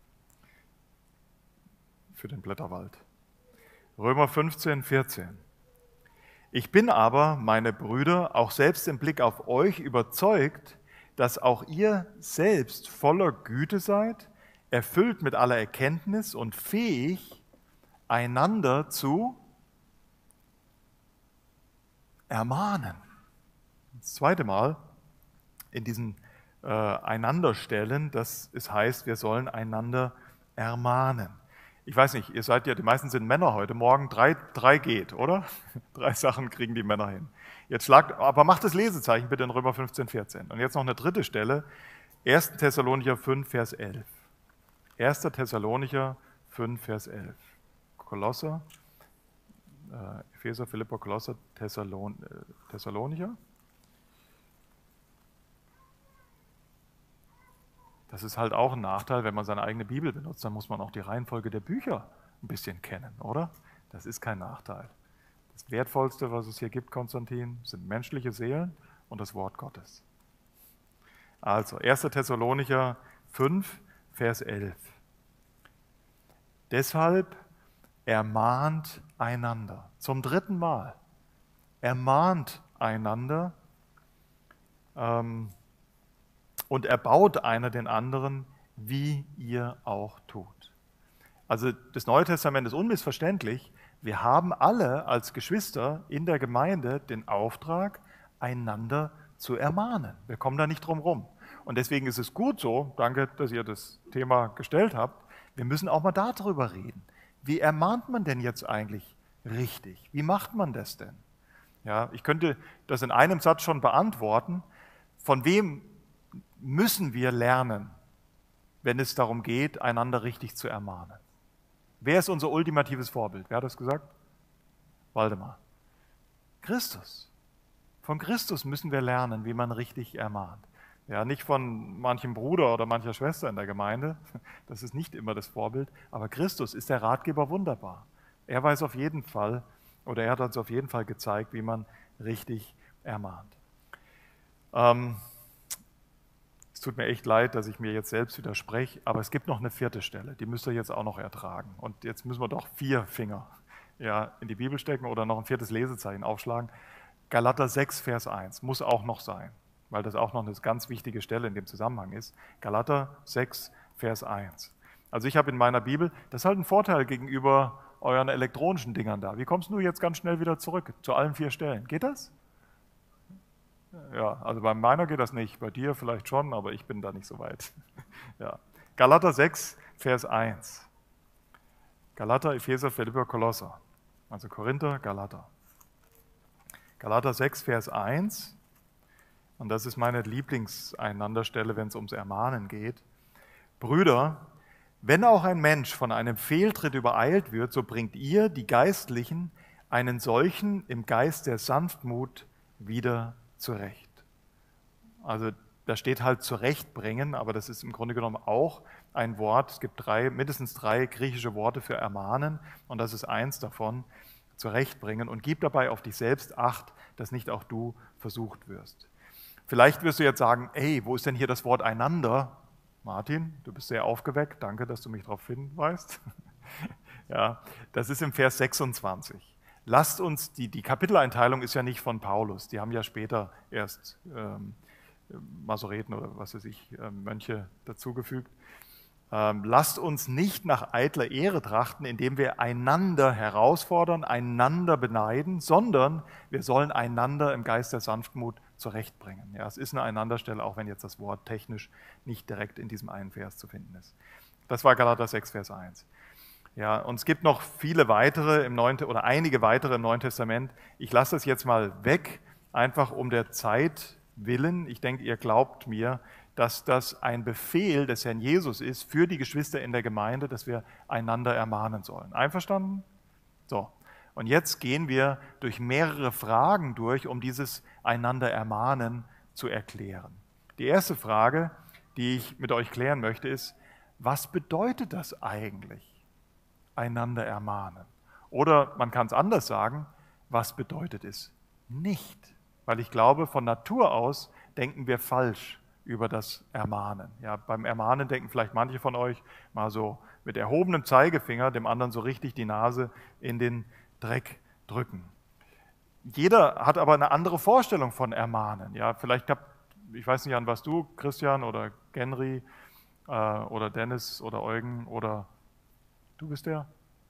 für den Blätterwald. Römer 15, 14. Ich bin aber, meine Brüder, auch selbst im Blick auf euch überzeugt, dass auch ihr selbst voller Güte seid, erfüllt mit aller Erkenntnis und fähig, einander zu ermahnen. Das zweite Mal in diesen Einanderstellen, dass es heißt, wir sollen einander ermahnen. Ich weiß nicht, ihr seid ja, die meisten sind Männer heute Morgen, drei geht, oder? 3 Sachen kriegen die Männer hin. Jetzt aber macht das Lesezeichen bitte in Römer 15, 14. Und jetzt noch eine dritte Stelle, 1. Thessalonicher 5, Vers 11. 1. Thessalonicher 5, Vers 11. Kolosser, Epheser, Philipper, Kolosser, Thessalonicher. Das ist halt auch ein Nachteil, wenn man seine eigene Bibel benutzt, dann muss man auch die Reihenfolge der Bücher ein bisschen kennen, oder? Das ist kein Nachteil. Das Wertvollste, was es hier gibt, Konstantin, sind menschliche Seelen und das Wort Gottes. Also, 1. Thessalonicher 5, Vers 11. Deshalb ermahnt einander. Zum 3. Mal. Ermahnt einander und erbaut einer den anderen, wie ihr auch tut. Also das Neue Testament ist unmissverständlich. Wir haben alle als Geschwister in der Gemeinde den Auftrag, einander zu ermahnen. Wir kommen da nicht drum rum. Und deswegen ist es gut so, danke, dass ihr das Thema gestellt habt, wir müssen auch mal darüber reden. Wie ermahnt man denn jetzt eigentlich richtig? Wie macht man das denn? Ja, ich könnte das in einem Satz schon beantworten. Von wem müssen wir lernen, wenn es darum geht, einander richtig zu ermahnen? Wer ist unser ultimatives Vorbild? Wer hat das gesagt? Waldemar. Christus. Von Christus müssen wir lernen, wie man richtig ermahnt. Ja, nicht von manchem Bruder oder mancher Schwester in der Gemeinde, das ist nicht immer das Vorbild, aber Christus ist der Ratgeber wunderbar. Er weiß auf jeden Fall, oder er hat uns auf jeden Fall gezeigt, wie man richtig ermahnt. Es tut mir echt leid, dass ich mir jetzt selbst widerspreche, aber es gibt noch eine 4. Stelle, die müsst ihr jetzt auch noch ertragen. Und jetzt müssen wir doch 4 Finger in die Bibel stecken oder noch ein 4. Lesezeichen aufschlagen. Galater 6, Vers 1 muss auch noch sein, weil das auch noch eine ganz wichtige Stelle in dem Zusammenhang ist. Galater 6, Vers 1. Also ich habe in meiner Bibel, das ist halt ein Vorteil gegenüber euren elektronischen Dingern da. Wie kommst du jetzt ganz schnell wieder zurück zu allen 4 Stellen? Geht das? Ja, also bei meiner geht das nicht, bei dir vielleicht schon, aber ich bin da nicht so weit. Ja. Galater 6, Vers 1. Galater, Epheser, Philipper, Kolosser. Also Korinther, Galater. Galater 6, Vers 1. Und das ist meine Lieblingseinanderstelle, wenn es ums Ermahnen geht. Brüder, wenn auch ein Mensch von einem Fehltritt übereilt wird, so bringt ihr, die Geistlichen, einen solchen im Geist der Sanftmut wieder zurecht. Also da steht halt zurechtbringen, aber das ist im Grunde genommen auch ein Wort. Es gibt mindestens drei griechische Worte für ermahnen und das ist eins davon, zurechtbringen, und gib dabei auf dich selbst Acht, dass nicht auch du versucht wirst. Vielleicht wirst du jetzt sagen, hey, wo ist denn hier das Wort einander? Martin, du bist sehr aufgeweckt, danke, dass du mich darauf hinweist. Ja, das ist im Vers 26. Lasst uns, die Kapiteleinteilung ist ja nicht von Paulus, die haben ja später erst Masoreten oder was weiß ich, Mönche dazugefügt. Lasst uns nicht nach eitler Ehre trachten, indem wir einander herausfordern, einander beneiden, sondern wir sollen einander im Geist der Sanftmut zurechtbringen. Ja, es ist eine Einanderstelle, auch wenn jetzt das Wort technisch nicht direkt in diesem einen Vers zu finden ist. Das war Galater 6, Vers 1. Ja, und es gibt noch viele weitere im Neuen, oder einige weitere im Neuen Testament. Ich lasse das jetzt mal weg, einfach um der Zeit willen. Ich denke, ihr glaubt mir, dass das ein Befehl des Herrn Jesus ist für die Geschwister in der Gemeinde, dass wir einander ermahnen sollen. Einverstanden? So, und jetzt gehen wir durch mehrere Fragen durch, um dieses einander ermahnen zu erklären. Die erste Frage, die ich mit euch klären möchte, ist, was bedeutet das eigentlich, einander ermahnen? Oder man kann es anders sagen, was bedeutet es nicht? Weil ich glaube, von Natur aus denken wir falsch über das Ermahnen. Ja, beim Ermahnen denken vielleicht manche von euch mal so mit erhobenem Zeigefinger dem anderen so richtig die Nase in den Dreck drücken. Jeder hat aber eine andere Vorstellung von Ermahnen. Ja, vielleicht ich weiß nicht, an was du, Christian oder Genry oder Dennis oder Eugen oder du bist der?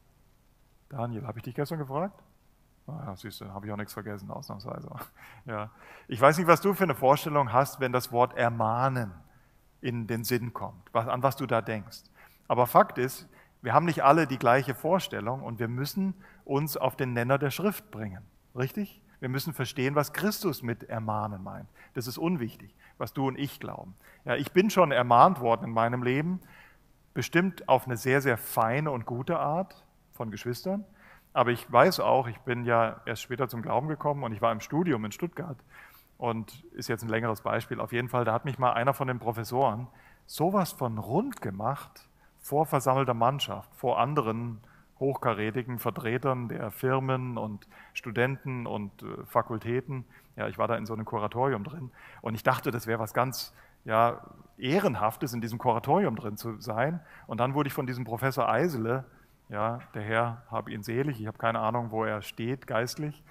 Daniel, habe ich dich gestern gefragt? Ja, siehst du, habe ich auch nichts vergessen, ausnahmsweise. Ja. Ich weiß nicht, was du für eine Vorstellung hast, wenn das Wort ermahnen in den Sinn kommt, an was du da denkst. Aber Fakt ist, wir haben nicht alle die gleiche Vorstellung und wir müssen uns auf den Nenner der Schrift bringen. Richtig? Wir müssen verstehen, was Christus mit ermahnen meint. Das ist unwichtig, was du und ich glauben. Ja, ich bin schon ermahnt worden in meinem Leben, bestimmt auf eine sehr, sehr feine und gute Art von Geschwistern. Aber ich weiß auch, ich bin ja erst später zum Glauben gekommen und ich war im Studium in Stuttgart und ist jetzt ein längeres Beispiel. Auf jeden Fall, da hat mich mal einer von den Professoren sowas von rund gemacht vor versammelter Mannschaft, vor anderen hochkarätigen Vertretern der Firmen und Studenten und Fakultäten. Ja, ich war da in so einem Kuratorium drin und ich dachte, das wäre was ganz Ehrenhaftes, in diesem Kuratorium drin zu sein. Und dann wurde ich von diesem Professor Eisele, ja, der Herr hab ihn selig, ich habe keine Ahnung, wo er steht geistlich,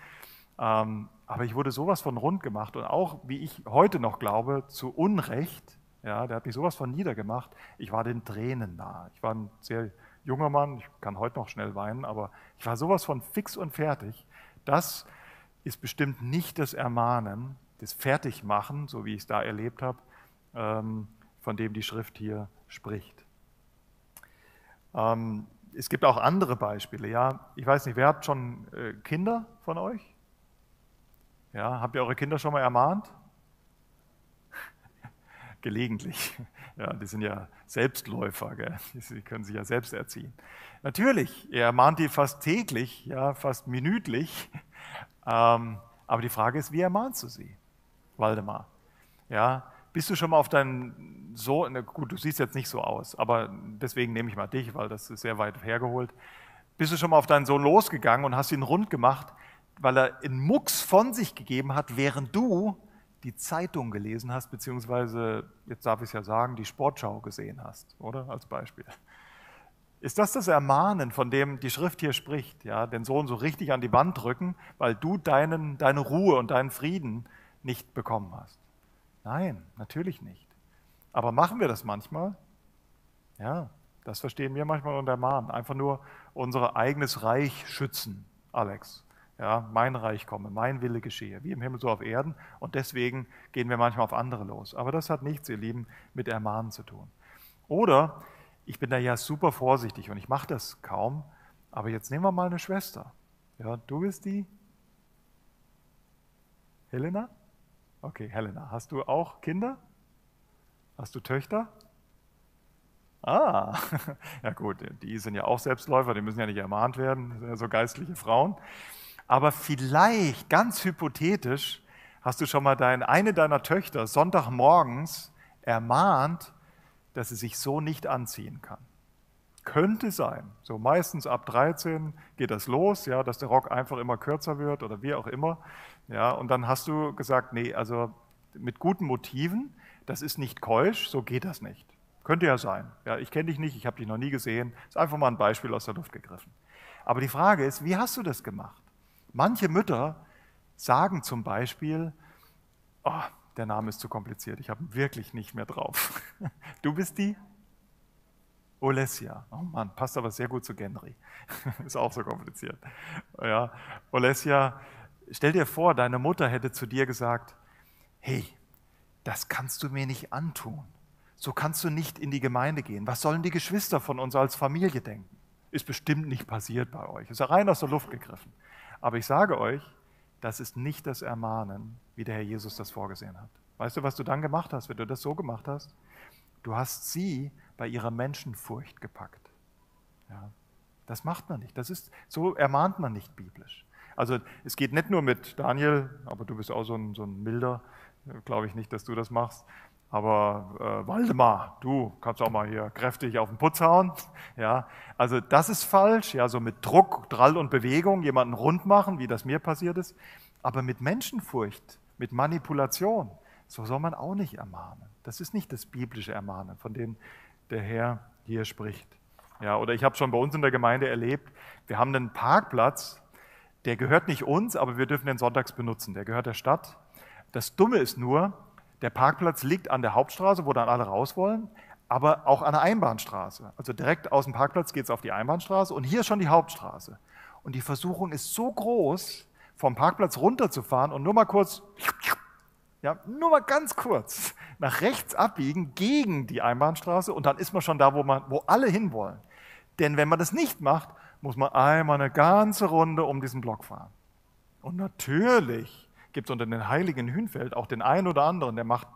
aber ich wurde sowas von rund gemacht und auch, wie ich heute noch glaube, zu Unrecht, ja, der hat mich sowas von niedergemacht, ich war den Tränen nahe. Ich war ein sehr junger Mann, ich kann heute noch schnell weinen, aber ich war sowas von fix und fertig. Das ist bestimmt nicht das Ermahnen, das Fertigmachen, so wie ich es da erlebt habe, von dem die Schrift hier spricht. Es gibt auch andere Beispiele. Ja, ich weiß nicht, wer hat schon Kinder von euch? Ja, habt ihr eure Kinder schon mal ermahnt? Gelegentlich. Ja, die sind ja Selbstläufer, gell? Sie können sich ja selbst erziehen. Natürlich, ihr ermahnt die fast täglich, ja, fast minütlich. Aber die Frage ist, wie ermahnst du sie, Waldemar? Ja, bist du schon mal auf deinen Sohn, gut, du siehst jetzt nicht so aus, aber deswegen nehme ich mal dich, weil das ist sehr weit hergeholt. Bist du schon mal auf deinen Sohn losgegangen und hast ihn rund gemacht, weil er einen Mucks von sich gegeben hat, während du die Zeitung gelesen hast, beziehungsweise, jetzt darf ich es ja sagen, die Sportschau gesehen hast, oder? Als Beispiel. Ist das das Ermahnen, von dem die Schrift hier spricht? Ja, den Sohn so richtig an die Wand drücken, weil du deine Ruhe und deinen Frieden nicht bekommen hast? Nein, natürlich nicht. Aber machen wir das manchmal? Ja, das verstehen wir manchmal unter Ermahnen. Einfach nur unser eigenes Reich schützen, Alex. Ja, mein Reich komme, mein Wille geschehe, wie im Himmel so auf Erden. Und deswegen gehen wir manchmal auf andere los. Aber das hat nichts, ihr Lieben, mit Ermahnen zu tun. Oder, ich bin da ja super vorsichtig und ich mache das kaum, aber jetzt nehmen wir mal eine Schwester. Ja, du bist die Helena? Okay, Helena, hast du auch Kinder? Hast du Töchter? Ah, ja gut, die sind ja auch Selbstläufer, die müssen ja nicht ermahnt werden, das sind ja so geistliche Frauen. Aber vielleicht, ganz hypothetisch, hast du schon mal eine deiner Töchter Sonntagmorgens ermahnt, dass sie sich so nicht anziehen kann. Könnte sein. So meistens ab 13 geht das los, ja, dass der Rock einfach immer kürzer wird oder wie auch immer. Ja, und dann hast du gesagt, nee, also mit guten Motiven, das ist nicht keusch, so geht das nicht. Könnte ja sein. Ja, ich kenne dich nicht, ich habe dich noch nie gesehen. Ist einfach mal ein Beispiel aus der Luft gegriffen. Aber die Frage ist, wie hast du das gemacht? Manche Mütter sagen zum Beispiel, oh, der Name ist zu kompliziert, ich habe ihn wirklich nicht mehr drauf. Du bist die? Olesja. Oh Mann, passt aber sehr gut zu Genry. Ist auch so kompliziert. Ja, Olesja, stell dir vor, deine Mutter hätte zu dir gesagt, hey, das kannst du mir nicht antun. So kannst du nicht in die Gemeinde gehen. Was sollen die Geschwister von uns als Familie denken? Ist bestimmt nicht passiert bei euch. Ist ja rein aus der Luft gegriffen. Aber ich sage euch, das ist nicht das Ermahnen, wie der Herr Jesus das vorgesehen hat. Weißt du, was du dann gemacht hast, wenn du das so gemacht hast? Du hast sie bei ihrer Menschenfurcht gepackt. Ja, das macht man nicht. So ermahnt man nicht biblisch. Also es geht nicht nur mit Daniel, aber du bist auch so ein Milder, glaube ich nicht, dass du das machst. Aber Waldemar, du kannst auch mal hier kräftig auf den Putz hauen. Ja, also das ist falsch, ja, so mit Druck, Drall und Bewegung jemanden rund machen, wie das mir passiert ist. Aber mit Menschenfurcht, mit Manipulation, so soll man auch nicht ermahnen. Das ist nicht das biblische Ermahnen, von dem der Herr hier spricht. Ja, oder ich habe schon bei uns in der Gemeinde erlebt, wir haben einen Parkplatz, der gehört nicht uns, aber wir dürfen den sonntags benutzen. Der gehört der Stadt. Das Dumme ist nur, der Parkplatz liegt an der Hauptstraße, wo dann alle raus wollen, aber auch an der Einbahnstraße. Also direkt aus dem Parkplatz geht es auf die Einbahnstraße und hier ist schon die Hauptstraße. Und die Versuchung ist so groß, vom Parkplatz runterzufahren und nur mal kurz, ja, nur mal ganz kurz nach rechts abbiegen gegen die Einbahnstraße und dann ist man schon da, wo alle hinwollen. Denn wenn man das nicht macht, muss man einmal eine ganze Runde um diesen Block fahren. Und natürlich gibt es unter den Heiligen Hünfeld auch den einen oder anderen, der macht,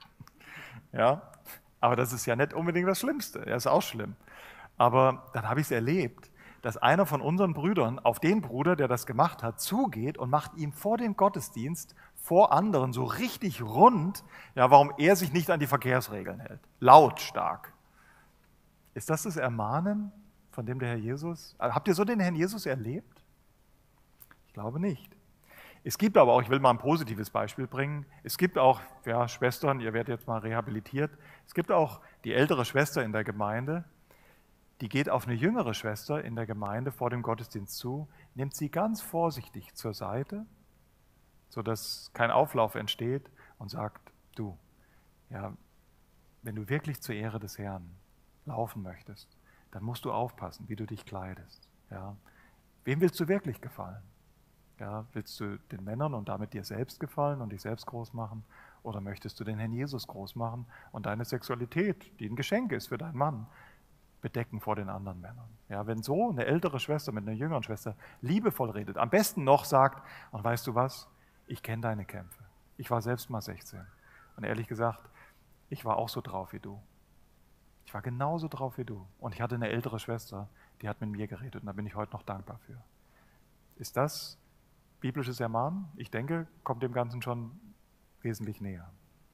ja, aber das ist ja nicht unbedingt das Schlimmste, er ist auch schlimm. Aber dann habe ich es erlebt, dass einer von unseren Brüdern auf den Bruder, der das gemacht hat, zugeht und macht ihm vor dem Gottesdienst, vor anderen so richtig rund, ja, warum er sich nicht an die Verkehrsregeln hält. Lautstark. Ist das das Ermahnen, von dem der Herr Jesus, habt ihr so den Herrn Jesus erlebt? Ich glaube nicht. Es gibt aber auch, ich will mal ein positives Beispiel bringen, es gibt auch, ja, Schwestern, ihr werdet jetzt mal rehabilitiert, es gibt auch die ältere Schwester in der Gemeinde, die geht auf eine jüngere Schwester in der Gemeinde vor dem Gottesdienst zu, nimmt sie ganz vorsichtig zur Seite, sodass kein Auflauf entsteht und sagt, du, ja, wenn du wirklich zur Ehre des Herrn laufen möchtest, dann musst du aufpassen, wie du dich kleidest. Ja. Wem willst du wirklich gefallen? Ja, willst du den Männern und damit dir selbst gefallen und dich selbst groß machen? Oder möchtest du den Herrn Jesus groß machen und deine Sexualität, die ein Geschenk ist für deinen Mann, bedecken vor den anderen Männern? Ja, wenn so eine ältere Schwester mit einer jüngeren Schwester liebevoll redet, am besten noch sagt, und weißt du was, ich kenne deine Kämpfe. Ich war selbst mal 16. Und ehrlich gesagt, ich war auch so drauf wie du. Ich war genauso drauf wie du. Und ich hatte eine ältere Schwester, die hat mit mir geredet und da bin ich heute noch dankbar für. Ist das biblisches Ermahnen? Ich denke, kommt dem Ganzen schon wesentlich näher.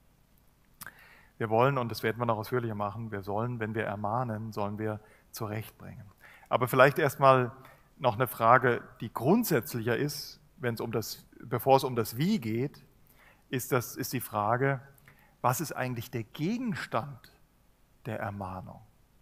Wir wollen, und das werden wir noch ausführlicher machen, wir sollen, wenn wir ermahnen, sollen wir zurechtbringen. Aber vielleicht erstmal noch eine Frage, die grundsätzlicher ist, bevor es um das Wie geht, ist die Frage, was ist eigentlich der Gegenstand der Ermahnung?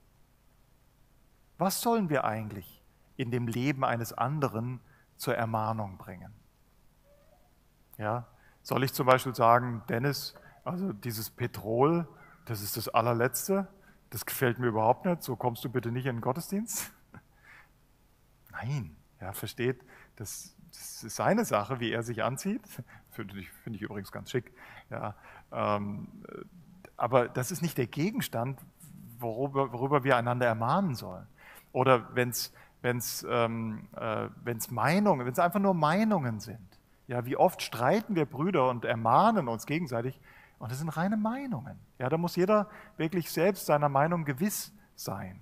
Was sollen wir eigentlich in dem Leben eines anderen zur Ermahnung bringen? Ja, soll ich zum Beispiel sagen, Dennis, also dieses Petrol, das ist das allerletzte, das gefällt mir überhaupt nicht, so kommst du bitte nicht in den Gottesdienst? Nein, ja, versteht, das ist seine Sache, wie er sich anzieht, finde ich übrigens ganz schick, ja, aber das ist nicht der Gegenstand, worüber wir einander ermahnen sollen. Oder wenn es einfach nur Meinungen sind. Ja, wie oft streiten wir Brüder und ermahnen uns gegenseitig und das sind reine Meinungen. Ja, da muss jeder wirklich selbst seiner Meinung gewiss sein.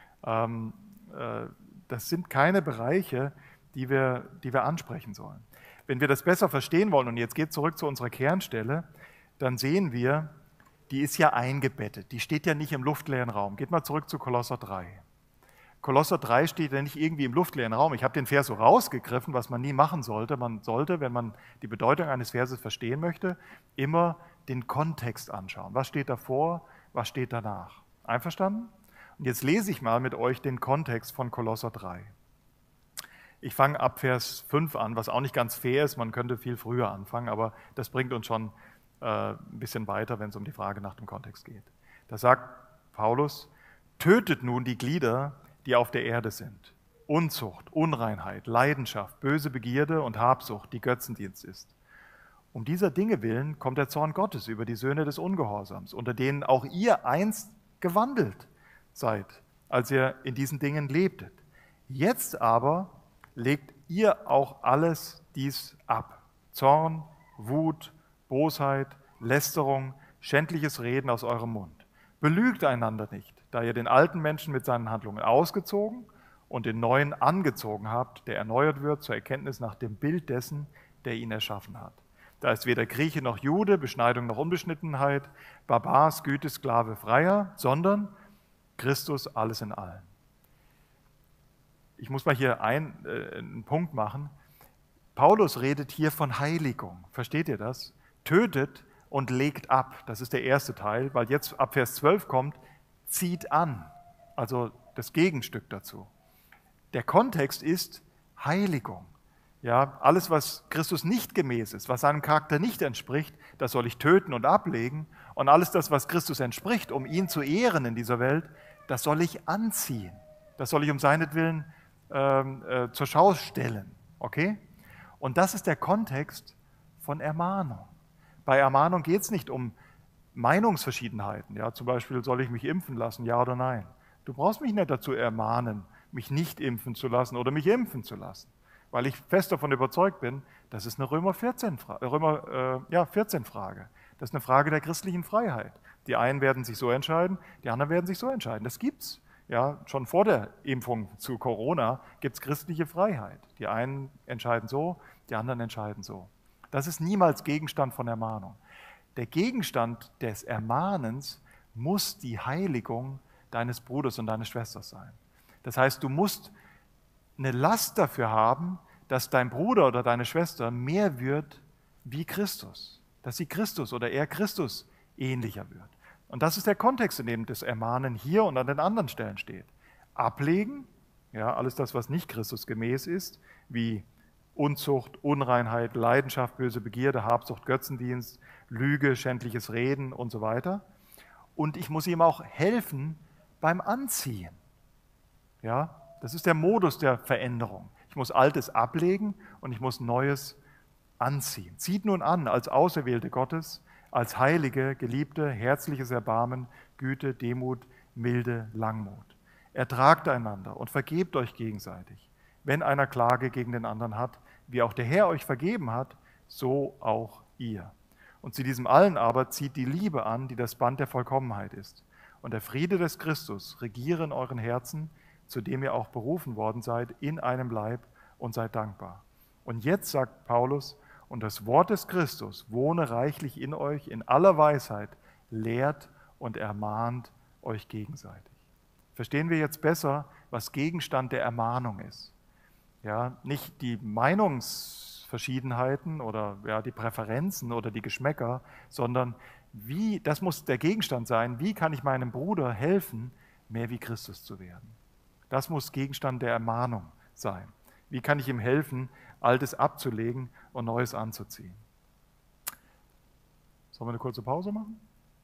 Das sind keine Bereiche, die wir ansprechen sollen. Wenn wir das besser verstehen wollen, und jetzt geht zurück zu unserer Kernstelle, dann sehen wir, die ist ja eingebettet, die steht ja nicht im luftleeren Raum. Geht mal zurück zu Kolosser 3. Kolosser 3 steht ja nicht irgendwie im luftleeren Raum. Ich habe den Vers so rausgegriffen, was man nie machen sollte. Man sollte, wenn man die Bedeutung eines Verses verstehen möchte, immer den Kontext anschauen. Was steht davor, was steht danach? Einverstanden? Und jetzt lese ich mal mit euch den Kontext von Kolosser 3. Ich fange ab Vers 5 an, was auch nicht ganz fair ist. Man könnte viel früher anfangen, aber das bringt uns schon ein bisschen weiter, wenn es um die Frage nach dem Kontext geht. Da sagt Paulus, tötet nun die Glieder, die auf der Erde sind. Unzucht, Unreinheit, Leidenschaft, böse Begierde und Habsucht, die Götzendienst ist. Um dieser Dinge willen kommt der Zorn Gottes über die Söhne des Ungehorsams, unter denen auch ihr einst gewandelt seid, als ihr in diesen Dingen lebtet. Jetzt aber legt ihr auch alles dies ab. Zorn, Wut, Bosheit, Lästerung, schändliches Reden aus eurem Mund. Belügt einander nicht, da ihr den alten Menschen mit seinen Handlungen ausgezogen und den neuen angezogen habt, der erneuert wird zur Erkenntnis nach dem Bild dessen, der ihn erschaffen hat. Da ist weder Grieche noch Jude, Beschneidung noch Unbeschnittenheit, Barbar, Skythe, Sklave, Freier, sondern Christus alles in allen. Ich muss mal hier einen Punkt machen. Paulus redet hier von Heiligung. Versteht ihr das? Tötet und legt ab. Das ist der erste Teil, weil jetzt ab Vers 12 kommt, zieht an. Also das Gegenstück dazu. Der Kontext ist Heiligung. Ja, alles, was Christus nicht gemäß ist, was seinem Charakter nicht entspricht, das soll ich töten und ablegen. Und alles das, was Christus entspricht, um ihn zu ehren in dieser Welt, das soll ich anziehen. Das soll ich um seinetwillen zur Schau stellen. Okay? Und das ist der Kontext von Ermahnung. Bei Ermahnung geht es nicht um Meinungsverschiedenheiten. Ja, zum Beispiel, soll ich mich impfen lassen, ja oder nein? Du brauchst mich nicht dazu ermahnen, mich nicht impfen zu lassen oder mich impfen zu lassen. Weil ich fest davon überzeugt bin, das ist eine Römer 14 Frage. Das ist eine Frage der christlichen Freiheit. Die einen werden sich so entscheiden, die anderen werden sich so entscheiden. Das gibt's. Ja, schon vor der Impfung zu Corona gibt es christliche Freiheit. Die einen entscheiden so, die anderen entscheiden so. Das ist niemals Gegenstand von Ermahnung. Der Gegenstand des Ermahnens muss die Heiligung deines Bruders und deiner Schwester sein. Das heißt, du musst eine Last dafür haben, dass dein Bruder oder deine Schwester mehr wird wie Christus. Dass sie Christus oder er Christus ähnlicher wird. Und das ist der Kontext, in dem das Ermahnen hier und an den anderen Stellen steht. Ablegen, ja, alles das, was nicht Christus gemäß ist, wie Unzucht, Unreinheit, Leidenschaft, böse Begierde, Habsucht, Götzendienst, Lüge, schändliches Reden und so weiter. Und ich muss ihm auch helfen beim Anziehen. Ja, das ist der Modus der Veränderung. Ich muss Altes ablegen und ich muss Neues anziehen. Zieht nun an als Auserwählte Gottes, als Heilige, Geliebte, herzliches Erbarmen, Güte, Demut, Milde, Langmut. Ertragt einander und vergebt euch gegenseitig. Wenn einer Klage gegen den anderen hat, wie auch der Herr euch vergeben hat, so auch ihr. Und zu diesem allen aber zieht die Liebe an, die das Band der Vollkommenheit ist. Und der Friede des Christus regiere in euren Herzen, zu dem ihr auch berufen worden seid, in einem Leib, und seid dankbar. Und jetzt sagt Paulus, und das Wort des Christus wohne reichlich in euch, in aller Weisheit, lehrt und ermahnt euch gegenseitig. Verstehen wir jetzt besser, was Gegenstand der Ermahnung ist? Ja, nicht die Meinungsverschiedenheiten oder ja, die Präferenzen oder die Geschmäcker, sondern das muss der Gegenstand sein, wie kann ich meinem Bruder helfen, mehr wie Christus zu werden? Das muss Gegenstand der Ermahnung sein. Wie kann ich ihm helfen, Altes abzulegen und Neues anzuziehen? Sollen wir eine kurze Pause machen?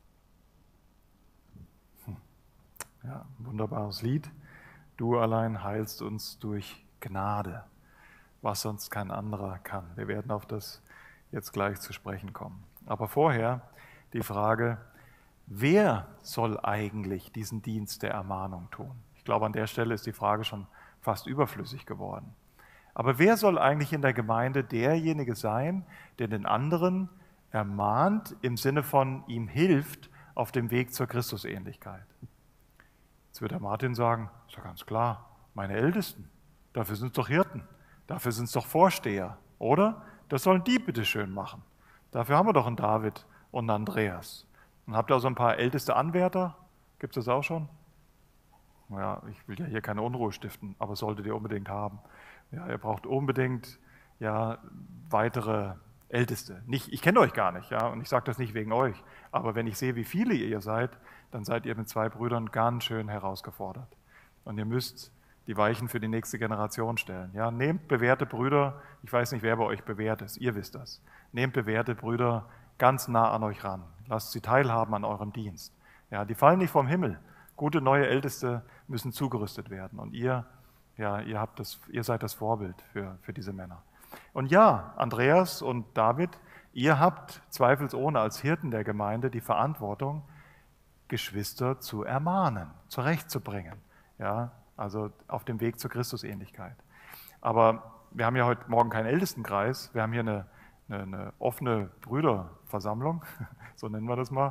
Ja, ein wunderbares Lied. Du allein heilst uns durch Gnade, was sonst kein anderer kann. Wir werden auf das jetzt gleich zu sprechen kommen. Aber vorher die Frage, wer soll eigentlich diesen Dienst der Ermahnung tun? Ich glaube, an der Stelle ist die Frage schon fast überflüssig geworden. Aber wer soll eigentlich in der Gemeinde derjenige sein, der den anderen ermahnt, im Sinne von ihm hilft auf dem Weg zur Christusähnlichkeit? Jetzt wird der Martin sagen, ist doch ganz klar, meine Ältesten, dafür sind es doch Hirten, dafür sind es doch Vorsteher, oder? Das sollen die bitte schön machen. Dafür haben wir doch einen David und einen Andreas. Und habt ihr auch so ein paar älteste Anwärter? Gibt es das auch schon? Naja, ich will ja hier keine Unruhe stiften, aber solltet ihr unbedingt haben. Ja, ihr braucht unbedingt ja, weitere Älteste. Ich kenne euch gar nicht, ja, und ich sage das nicht wegen euch, aber wenn ich sehe, wie viele ihr seid, dann seid ihr mit 2 Brüdern ganz schön herausgefordert. Und ihr müsst die Weichen für die nächste Generation stellen. Ja, nehmt bewährte Brüder, ich weiß nicht, wer bei euch bewährt ist, ihr wisst das. Nehmt bewährte Brüder ganz nah an euch ran. Lasst sie teilhaben an eurem Dienst. Ja, die fallen nicht vom Himmel. Gute neue Älteste müssen zugerüstet werden. Und ihr seid das Vorbild für diese Männer. Und ja, Andreas und David, ihr habt zweifelsohne als Hirten der Gemeinde die Verantwortung, Geschwister zu ermahnen, zurechtzubringen. Ja, also auf dem Weg zur Christusähnlichkeit. Aber wir haben ja heute Morgen keinen Ältestenkreis, wir haben hier eine eine offene Brüderversammlung, so nennen wir das mal,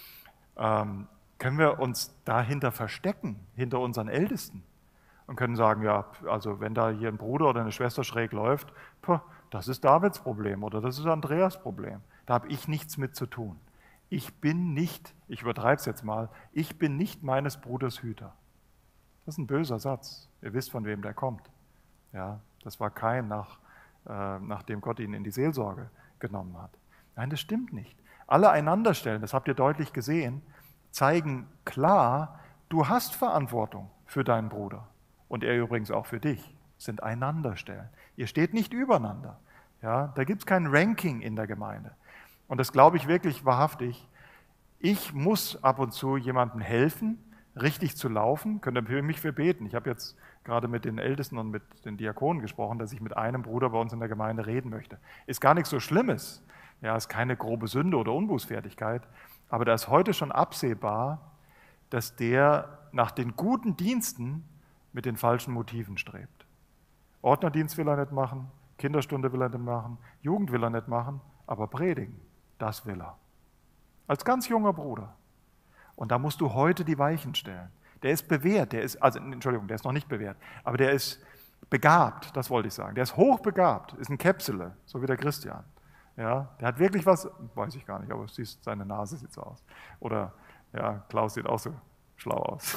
können wir uns dahinter verstecken, hinter unseren Ältesten und können sagen, ja, also wenn da hier ein Bruder oder eine Schwester schräg läuft, das ist Davids Problem oder das ist Andreas Problem. Da habe ich nichts mit zu tun. Ich bin nicht, ich übertreibe es jetzt mal, ich bin nicht meines Bruders Hüter. Das ist ein böser Satz. Ihr wisst, von wem der kommt. Ja, das war Kain, nachdem Gott ihn in die Seelsorge genommen hat. Nein, das stimmt nicht. Alle Einanderstellen, das habt ihr deutlich gesehen, zeigen klar, du hast Verantwortung für deinen Bruder. Und er übrigens auch für dich. Das sind Einanderstellen. Ihr steht nicht übereinander. Ja, da gibt es kein Ranking in der Gemeinde. Und das glaube ich wirklich wahrhaftig. Ich muss ab und zu jemandem helfen, richtig zu laufen. Könnt ihr für mich für beten. Ich habe jetzt gerade mit den Ältesten und mit den Diakonen gesprochen, dass ich mit einem Bruder bei uns in der Gemeinde reden möchte. Ist gar nichts so Schlimmes. Ja, ist keine grobe Sünde oder Unbußfertigkeit. Aber da ist heute schon absehbar, dass der nach den guten Diensten mit den falschen Motiven strebt. Ordnerdienst will er nicht machen, Kinderstunde will er nicht machen, Jugend will er nicht machen, aber predigen, das will er. Als ganz junger Bruder. Und da musst du heute die Weichen stellen. Der ist bewährt, der ist noch nicht bewährt, aber der ist begabt, das wollte ich sagen. Der ist hochbegabt, ist ein Käpsele, so wie der Christian. Ja, der hat wirklich was, weiß ich gar nicht, aber seine Nase sieht so aus. Oder ja, Klaus sieht auch so schlau aus.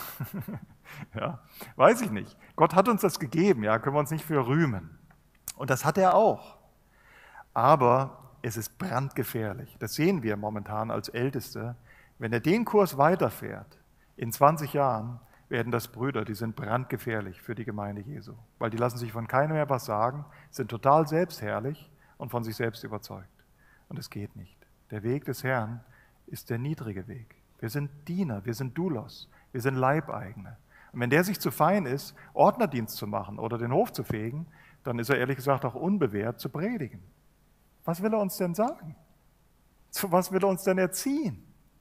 Ja, weiß ich nicht. Gott hat uns das gegeben, ja, können wir uns nicht für rühmen. Und das hat er auch. Aber es ist brandgefährlich. Das sehen wir momentan als Älteste. Wenn er den Kurs weiterfährt, in 20 Jahren werden das Brüder, die sind brandgefährlich für die Gemeinde Jesu. Weil die lassen sich von keinem mehr was sagen, sind total selbstherrlich und von sich selbst überzeugt. Und es geht nicht. Der Weg des Herrn ist der niedrige Weg. Wir sind Diener, wir sind Doulos, wir sind Leibeigene. Und wenn der sich zu fein ist, Ordnerdienst zu machen oder den Hof zu fegen, dann ist er ehrlich gesagt auch unbewehrt zu predigen. Was will er uns denn sagen? Zu was will er uns denn erziehen?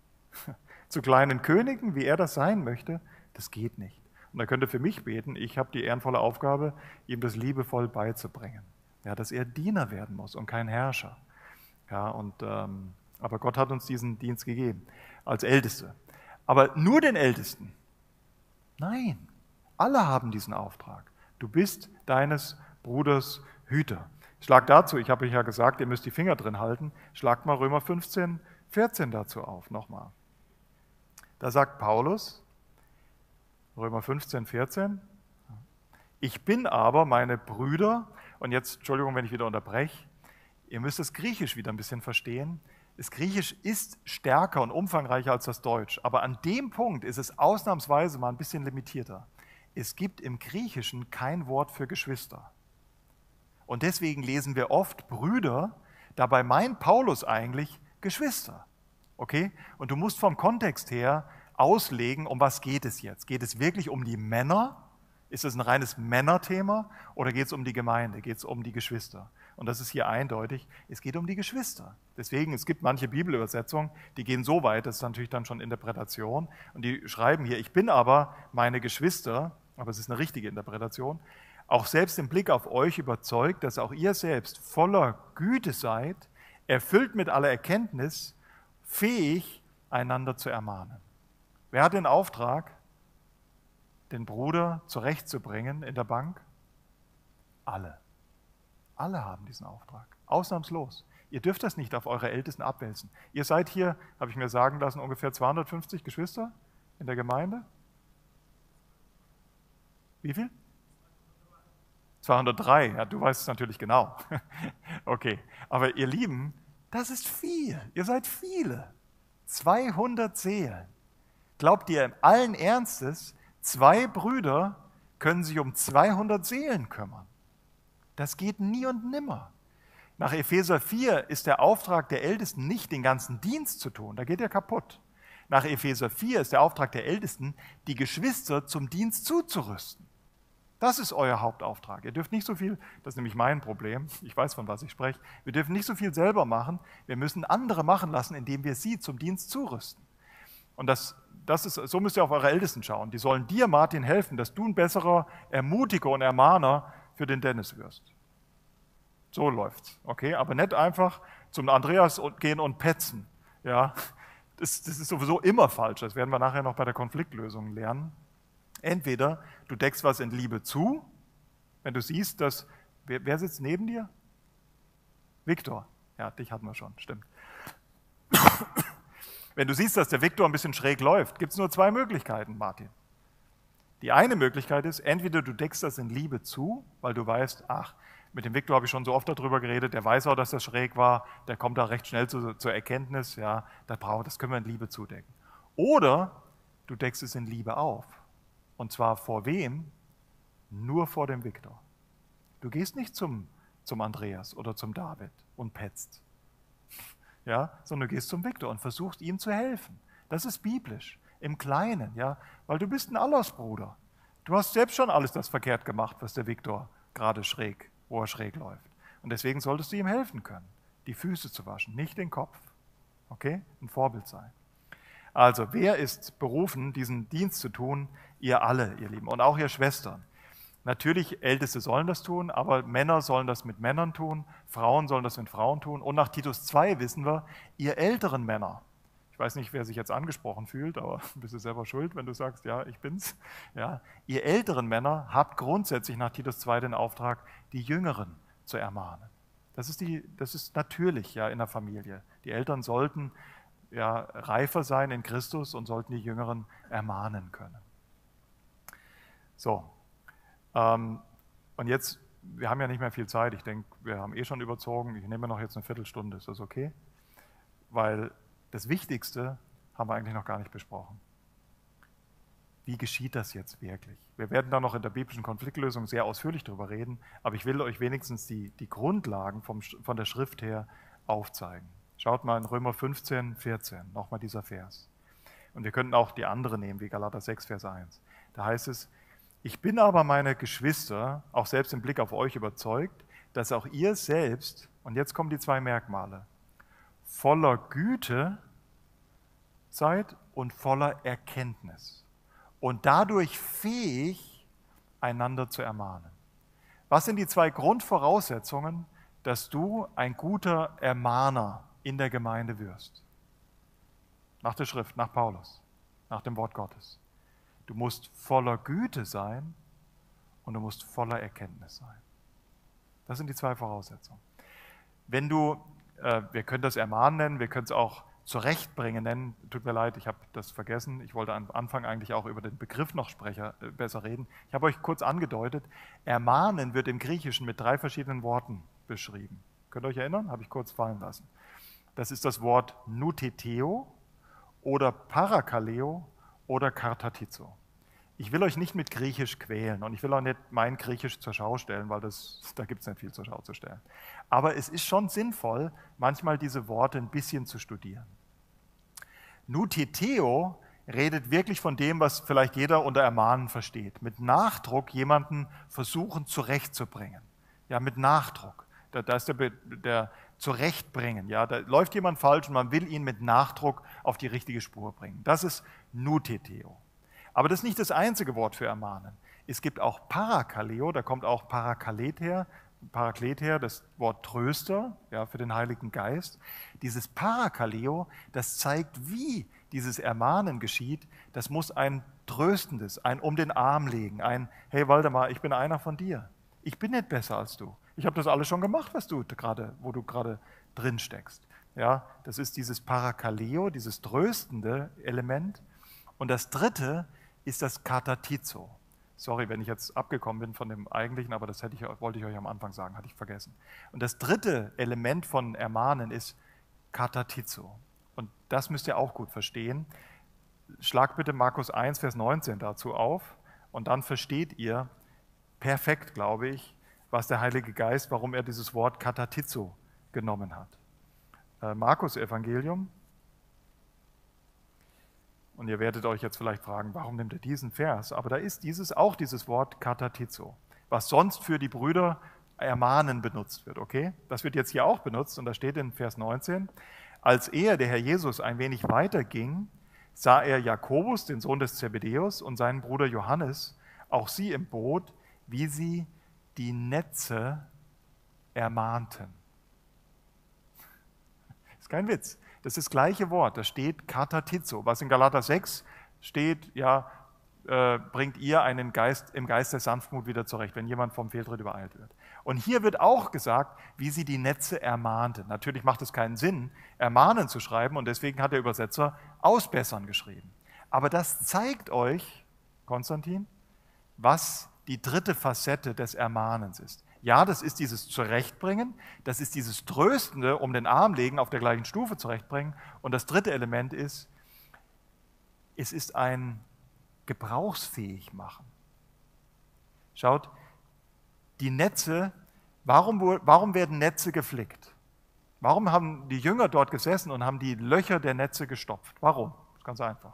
Zu kleinen Königen, wie er das sein möchte? Das geht nicht. Und er könnte für mich beten, ich habe die ehrenvolle Aufgabe, ihm das liebevoll beizubringen. Ja, dass er Diener werden muss und kein Herrscher. Ja, aber Gott hat uns diesen Dienst gegeben, als Älteste. Aber nur den Ältesten? Nein, alle haben diesen Auftrag. Du bist deines Bruders Hüter. Schlag dazu, ich habe euch ja gesagt, ihr müsst die Finger drin halten, schlagt mal Römer 15, 14 dazu auf, nochmal. Da sagt Paulus, Römer 15, 14, ich bin aber meine Brüder, und jetzt, Entschuldigung, wenn ich wieder unterbreche, ihr müsst das Griechisch wieder ein bisschen verstehen. Das Griechisch ist stärker und umfangreicher als das Deutsch, aber an dem Punkt ist es ausnahmsweise mal ein bisschen limitierter. Es gibt im Griechischen kein Wort für Geschwister. Und deswegen lesen wir oft Brüder, dabei meint Paulus eigentlich Geschwister. Okay? Und du musst vom Kontext her auslegen, um was geht es jetzt? Geht es wirklich um die Männer? Ist es ein reines Männerthema oder geht es um die Gemeinde, geht es um die Geschwister? Und das ist hier eindeutig, es geht um die Geschwister. Deswegen, es gibt manche Bibelübersetzungen, die gehen so weit, das ist natürlich dann schon Interpretation, und die schreiben hier, ich bin aber meine Geschwister, aber es ist eine richtige Interpretation, auch selbst im Blick auf euch überzeugt, dass auch ihr selbst voller Güte seid, erfüllt mit aller Erkenntnis, fähig, einander zu ermahnen. Wer hat den Auftrag, den Bruder zurechtzubringen in der Bank? Alle. Alle haben diesen Auftrag, ausnahmslos. Ihr dürft das nicht auf eure Ältesten abwälzen. Ihr seid hier, habe ich mir sagen lassen, ungefähr 250 Geschwister in der Gemeinde. Wie viel? 203, ja, du weißt es natürlich genau. Okay, aber ihr Lieben, das ist viel. Ihr seid viele. 200 Seelen. Glaubt ihr allen Ernstes, 2 Brüder können sich um 200 Seelen kümmern? Das geht nie und nimmer. Nach Epheser 4 ist der Auftrag der Ältesten nicht, den ganzen Dienst zu tun, da geht er kaputt. Nach Epheser 4 ist der Auftrag der Ältesten, die Geschwister zum Dienst zuzurüsten. Das ist euer Hauptauftrag. Ihr dürft nicht so viel, das ist nämlich mein Problem, ich weiß, von was ich spreche, wir dürfen nicht so viel selber machen, wir müssen andere machen lassen, indem wir sie zum Dienst zurüsten. Und so müsst ihr auf eure Ältesten schauen. Die sollen dir, Martin, helfen, dass du ein besserer Ermutiger und Ermahner für den Dennis wirst. So läuft's, okay? Aber nicht einfach zum Andreas gehen und petzen, ja? Das ist sowieso immer falsch, das werden wir nachher noch bei der Konfliktlösung lernen. Entweder du deckst was in Liebe zu, wenn du siehst, dass, wer sitzt neben dir? Viktor, ja, dich hatten wir schon, stimmt. Wenn du siehst, dass der Viktor ein bisschen schräg läuft, gibt es nur zwei Möglichkeiten, Martin. Die eine Möglichkeit ist, entweder du deckst das in Liebe zu, weil du weißt, ach, mit dem Viktor habe ich schon so oft darüber geredet, der weiß auch, dass das schräg war, der kommt da recht schnell zur Erkenntnis, ja, das können wir in Liebe zudecken. Oder du deckst es in Liebe auf. Und zwar vor wem? Nur vor dem Viktor. Du gehst nicht zum Andreas oder zum David und petzt, ja, sondern du gehst zum Viktor und versuchst ihm zu helfen. Das ist biblisch, im Kleinen, ja, weil du bist ein Allersbruder. Du hast selbst schon alles das verkehrt gemacht, was der Viktor gerade wo er schräg läuft. Und deswegen solltest du ihm helfen können, die Füße zu waschen, nicht den Kopf. Okay? Ein Vorbild sein. Also, wer ist berufen, diesen Dienst zu tun? Ihr alle, ihr Lieben, und auch ihr Schwestern. Natürlich, Älteste sollen das tun, aber Männer sollen das mit Männern tun, Frauen sollen das mit Frauen tun. Und nach Titus 2 wissen wir, ihr älteren Männer, ich weiß nicht, wer sich jetzt angesprochen fühlt, aber bist du selber schuld, wenn du sagst, ja, ich bin's. Ja, ihr älteren Männer habt grundsätzlich nach Titus 2 den Auftrag, die Jüngeren zu ermahnen. Das ist natürlich ja in der Familie. Die Eltern sollten ja reifer sein in Christus und sollten die Jüngeren ermahnen können. So, und jetzt, wir haben ja nicht mehr viel Zeit. Ich denke, wir haben schon überzogen. Ich nehme noch jetzt eine Viertelstunde. Ist das okay? Weil das Wichtigste haben wir eigentlich noch gar nicht besprochen. Wie geschieht das jetzt wirklich? Wir werden da noch in der biblischen Konfliktlösung sehr ausführlich drüber reden, aber ich will euch wenigstens die Grundlagen von der Schrift her aufzeigen. Schaut mal in Römer 15, 14, nochmal dieser Vers. Und wir könnten auch die andere nehmen, wie Galater 6, Vers 1. Da heißt es, ich bin aber, meine Geschwister, auch selbst im Blick auf euch überzeugt, dass auch ihr selbst, und jetzt kommen die zwei Merkmale, voller Güte seid und voller Erkenntnis und dadurch fähig, einander zu ermahnen. Was sind die zwei Grundvoraussetzungen, dass du ein guter Ermahner in der Gemeinde wirst? Nach der Schrift, nach Paulus, nach dem Wort Gottes. Du musst voller Güte sein und du musst voller Erkenntnis sein. Das sind die zwei Voraussetzungen. Wenn du, wir können das Ermahnen nennen, wir können es auch Zurechtbringen nennen. Tut mir leid, ich habe das vergessen. Ich wollte am Anfang eigentlich auch über den Begriff noch besser reden. Ich habe euch kurz angedeutet, Ermahnen wird im Griechischen mit 3 verschiedenen Worten beschrieben. Könnt ihr euch erinnern? Habe ich kurz fallen lassen. Das ist das Wort nuteteo oder parakaleo oder kartatizo. Ich will euch nicht mit Griechisch quälen und ich will auch nicht mein Griechisch zur Schau stellen, weil da gibt es nicht viel zur Schau zu stellen. Aber es ist schon sinnvoll, manchmal diese Worte ein bisschen zu studieren. Nuteteo redet wirklich von dem, was vielleicht jeder unter Ermahnen versteht. Mit Nachdruck jemanden versuchen zurechtzubringen. Ja, mit Nachdruck. Da ist der Zurechtbringen. Ja, da läuft jemand falsch und man will ihn mit Nachdruck auf die richtige Spur bringen. Das ist Nuteteo. Aber das ist nicht das einzige Wort für ermahnen. Es gibt auch Parakaleo, da kommt auch Paraklet her, das Wort Tröster, ja, für den Heiligen Geist. Dieses Parakaleo, das zeigt, wie dieses Ermahnen geschieht. Das muss ein tröstendes, ein um den Arm legen, ein hey Waldemar, ich bin einer von dir. Ich bin nicht besser als du. Ich habe das alles schon gemacht, wo du gerade drin steckst. Ja, das ist dieses Parakaleo, dieses tröstende Element. Und das dritte ist das Kartatizo. Sorry, wenn ich jetzt abgekommen bin von dem eigentlichen, aber das wollte ich euch am Anfang sagen, hatte ich vergessen. Und das dritte Element von Ermahnen ist Kartatizo. Und das müsst ihr auch gut verstehen. Schlag bitte Markus 1, Vers 19 dazu auf und dann versteht ihr perfekt, glaube ich, was der Heilige Geist, warum er dieses Wort Kartatizo genommen hat. Markus Evangelium. Und ihr werdet euch jetzt vielleicht fragen, warum nimmt er diesen Vers? Aber da ist dieses Wort Kartatizo, was sonst für die Brüder ermahnen benutzt wird, okay? Das wird jetzt hier auch benutzt und da steht in Vers 19, als der Herr Jesus, ein wenig weiter ging, sah er Jakobus, den Sohn des Zebedäus, und seinen Bruder Johannes, auch sie im Boot, wie sie die Netze ermahnten. Das ist kein Witz. Das ist das gleiche Wort, da steht katatizo, was in Galater 6 steht, ja, bringt ihr einen Geist im Geist der Sanftmut wieder zurecht, wenn jemand vom Fehltritt übereilt wird. Und hier wird auch gesagt, wie sie die Netze ermahnten. Natürlich macht es keinen Sinn, ermahnen zu schreiben, und deswegen hat der Übersetzer ausbessern geschrieben. Aber das zeigt euch, Konstantin, was die dritte Facette des Ermahnens ist. Ja, das ist dieses Zurechtbringen, das ist dieses Tröstende, um den Arm legen, auf der gleichen Stufe zurechtbringen. Und das dritte Element ist, es ist ein gebrauchsfähig machen. Schaut, die Netze, warum werden Netze geflickt? Warum haben die Jünger dort gesessen und haben die Löcher der Netze gestopft? Warum? Das ist ganz einfach.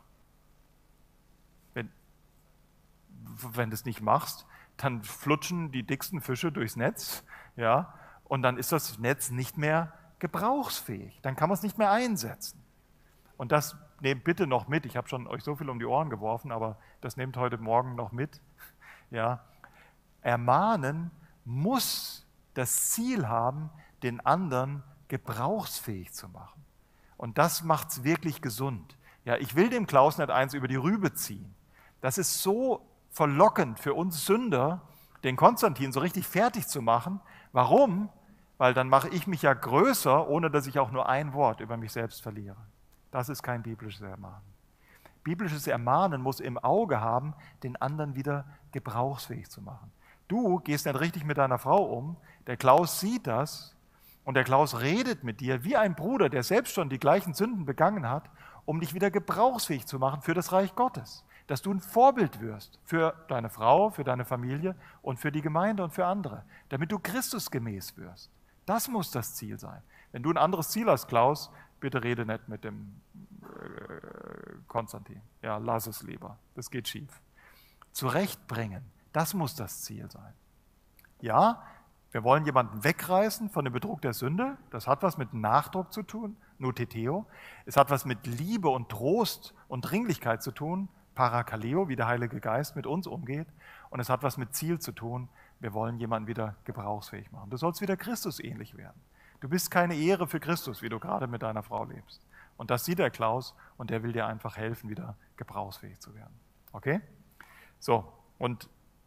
Wenn du es nicht machst, dann flutschen die dicksten Fische durchs Netz, ja, und dann ist das Netz nicht mehr gebrauchsfähig. Dann kann man es nicht mehr einsetzen. Und das nehmt bitte noch mit. Ich habe schon euch so viel um die Ohren geworfen, aber das nehmt heute Morgen noch mit. Ja. Ermahnen muss das Ziel haben, den anderen gebrauchsfähig zu machen. Und das macht es wirklich gesund. Ja, ich will dem Klaus nicht eins über die Rübe ziehen. Das ist so verlockend für uns Sünder, den Konstantin so richtig fertig zu machen. Warum? Weil dann mache ich mich ja größer, ohne dass ich auch nur ein Wort über mich selbst verliere. Das ist kein biblisches Ermahnen. Biblisches Ermahnen muss im Auge haben, den anderen wieder gebrauchsfähig zu machen. Du gehst nicht richtig mit deiner Frau um, der Klaus sieht das und der Klaus redet mit dir wie ein Bruder, der selbst schon die gleichen Sünden begangen hat, um dich wieder gebrauchsfähig zu machen für das Reich Gottes. Dass du ein Vorbild wirst für deine Frau, für deine Familie und für die Gemeinde und für andere, damit du Christusgemäß wirst. Das muss das Ziel sein. Wenn du ein anderes Ziel hast, Klaus, bitte rede nicht mit dem Konstantin. Ja, lass es lieber. Das geht schief. Zurechtbringen, das muss das Ziel sein. Ja, wir wollen jemanden wegreißen von dem Betrug der Sünde. Das hat was mit Nachdruck zu tun, Noteteo. Es hat was mit Liebe und Trost und Dringlichkeit zu tun, Parakaleo, wie der Heilige Geist mit uns umgeht. Und es hat was mit Ziel zu tun. Wir wollen jemanden wieder gebrauchsfähig machen. Du sollst wieder Christus ähnlich werden. Du bist keine Ehre für Christus, wie du gerade mit deiner Frau lebst. Und das sieht der Klaus und der will dir einfach helfen, wieder gebrauchsfähig zu werden. Okay? So, und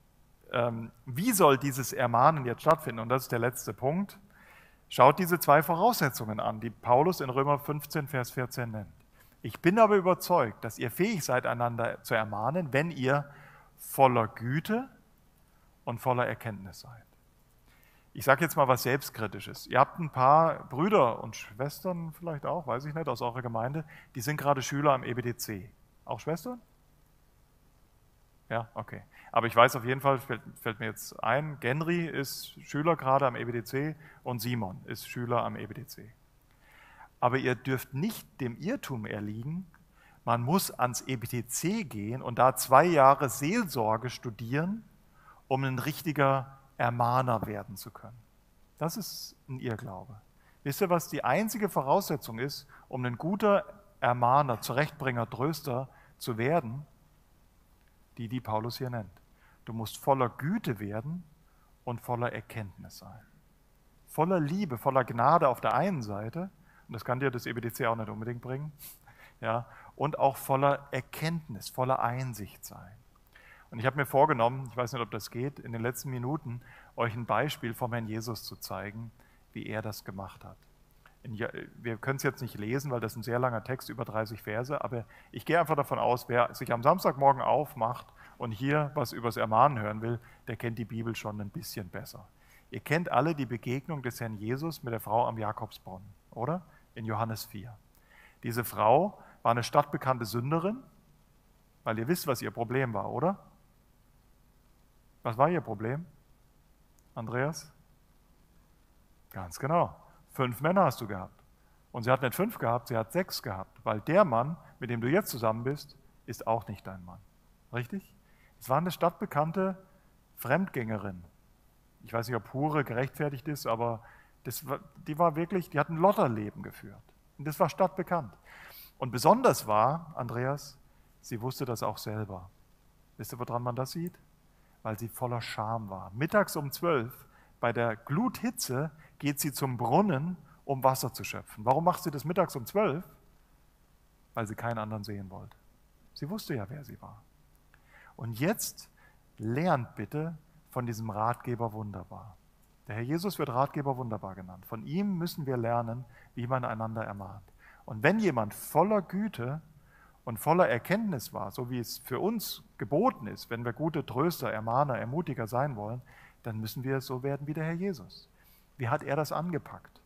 wie soll dieses Ermahnen jetzt stattfinden? Und das ist der letzte Punkt. Schaut diese zwei Voraussetzungen an, die Paulus in Römer 15, Vers 14 nennt. Ich bin aber überzeugt, dass ihr fähig seid, einander zu ermahnen, wenn ihr voller Güte und voller Erkenntnis seid. Ich sage jetzt mal was Selbstkritisches. Ihr habt ein paar Brüder und Schwestern vielleicht auch, weiß ich nicht, aus eurer Gemeinde, die sind gerade Schüler am EBTC. Auch Schwestern? Ja, okay. Aber ich weiß auf jeden Fall, fällt mir jetzt ein, Genry ist Schüler gerade am EBTC und Simon ist Schüler am EBTC. Aber ihr dürft nicht dem Irrtum erliegen, man muss ans EBTC gehen und da 2 Jahre Seelsorge studieren, um ein richtiger Ermahner werden zu können. Das ist ein Irrglaube. Wisst ihr, was die einzige Voraussetzung ist, um ein guter Ermahner, Zurechtbringer, Tröster zu werden? Die Paulus hier nennt. Du musst voller Güte werden und voller Erkenntnis sein. Voller Liebe, voller Gnade auf der einen Seite, und das kann dir das EBTC auch nicht unbedingt bringen, ja, und auch voller Erkenntnis, voller Einsicht sein. Und ich habe mir vorgenommen, ich weiß nicht, ob das geht, in den letzten Minuten euch ein Beispiel vom Herrn Jesus zu zeigen, wie er das gemacht hat. Wir können es jetzt nicht lesen, weil das ist ein sehr langer Text, über 30 Verse, aber ich gehe einfach davon aus, wer sich am Samstagmorgen aufmacht und hier was übers Ermahnen hören will, der kennt die Bibel schon ein bisschen besser. Ihr kennt alle die Begegnung des Herrn Jesus mit der Frau am Jakobsbrunnen, oder? In Johannes 4. Diese Frau war eine stadtbekannte Sünderin, weil ihr wisst, was ihr Problem war, oder? Was war ihr Problem, Andreas? Ganz genau. 5 Männer hast du gehabt. Und sie hat nicht 5 gehabt, sie hat 6 gehabt, weil der Mann, mit dem du jetzt zusammen bist, ist auch nicht dein Mann. Richtig? Es war eine stadtbekannte Fremdgängerin. Ich weiß nicht, ob Hure gerechtfertigt ist, aber die hat ein Lotterleben geführt. Und das war stadtbekannt. Und besonders war, Andreas, sie wusste das auch selber. Wisst ihr, woran man das sieht? Weil sie voller Scham war. Mittags um 12, bei der Gluthitze, geht sie zum Brunnen, um Wasser zu schöpfen. Warum macht sie das mittags um 12? Weil sie keinen anderen sehen wollte. Sie wusste ja, wer sie war. Und jetzt lernt bitte von diesem Ratgeber wunderbar. Der Herr Jesus wird Ratgeber wunderbar genannt. Von ihm müssen wir lernen, wie man einander ermahnt. Und wenn jemand voller Güte und voller Erkenntnis war, so wie es für uns geboten ist, wenn wir gute Tröster, Ermahner, Ermutiger sein wollen, dann müssen wir so werden wie der Herr Jesus. Wie hat er das angepackt?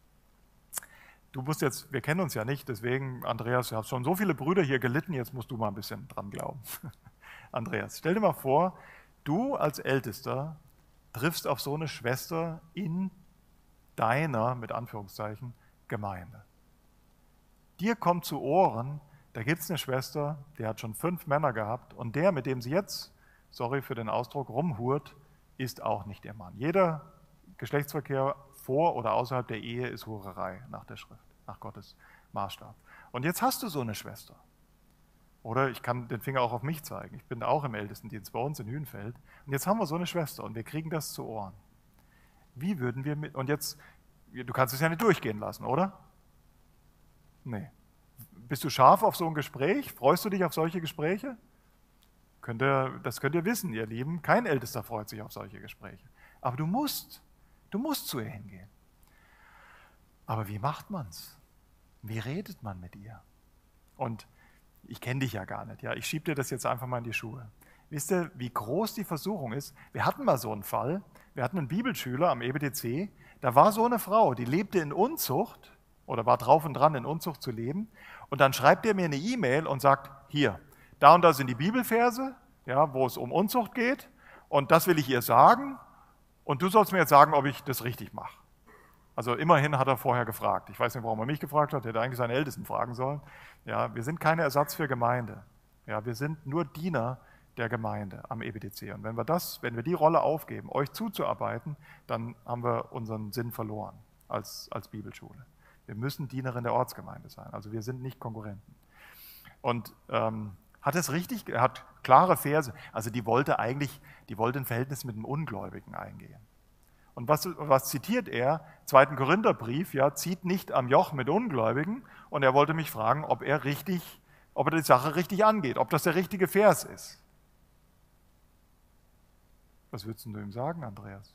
Du musst jetzt, wir kennen uns ja nicht, deswegen, Andreas, du hast schon so viele Brüder hier gelitten, jetzt musst du mal ein bisschen dran glauben. Andreas, stell dir mal vor, du als Ältester triffst auf so eine Schwester in deiner, mit Anführungszeichen, Gemeinde. Dir kommt zu Ohren, da gibt es eine Schwester, die hat schon 5 Männer gehabt und der, mit dem sie jetzt, sorry für den Ausdruck, rumhurt, ist auch nicht ihr Mann. Jeder Geschlechtsverkehr vor oder außerhalb der Ehe ist Hurerei nach der Schrift, nach Gottes Maßstab. Und jetzt hast du so eine Schwester. Oder ich kann den Finger auch auf mich zeigen. Ich bin auch im Ältestendienst bei uns in Hünfeld. Und jetzt haben wir so eine Schwester und wir kriegen das zu Ohren. Wie würden wir mit, und jetzt, du kannst es ja nicht durchgehen lassen, oder? Nee. Bist du scharf auf so ein Gespräch? Freust du dich auf solche Gespräche? Das könnt ihr wissen, ihr Lieben. Kein Ältester freut sich auf solche Gespräche. Aber du musst zu ihr hingehen. Aber wie macht man's? Wie redet man mit ihr? Und ich kenne dich ja gar nicht. Ja? Ich schiebe dir das jetzt einfach mal in die Schuhe. Wisst ihr, wie groß die Versuchung ist? Wir hatten mal so einen Fall. Wir hatten einen Bibelschüler am EBTC. Da war so eine Frau, die lebte in Unzucht oder war drauf und dran, in Unzucht zu leben. Und dann schreibt er mir eine E-Mail und sagt, hier, da und da sind die Bibelverse, ja, wo es um Unzucht geht. Und das will ich ihr sagen. Und du sollst mir jetzt sagen, ob ich das richtig mache. Also immerhin hat er vorher gefragt. Ich weiß nicht, warum er mich gefragt hat, hätte eigentlich seine Ältesten fragen sollen. Ja, wir sind keine Ersatz für Gemeinde. Ja, wir sind nur Diener der Gemeinde am EBTC. Und wenn wir die Rolle aufgeben, euch zuzuarbeiten, dann haben wir unseren Sinn verloren als Bibelschule. Wir müssen Dienerin der Ortsgemeinde sein. Also wir sind nicht Konkurrenten. Und hat es richtig, hat klare Verse. Also die wollte ein Verhältnis mit einem Ungläubigen eingehen. Und was zitiert er? 2. Korintherbrief, ja, zieht nicht am Joch mit Ungläubigen. Und er wollte mich fragen, ob er die Sache richtig angeht, ob das der richtige Vers ist. Was würdest du ihm sagen, Andreas?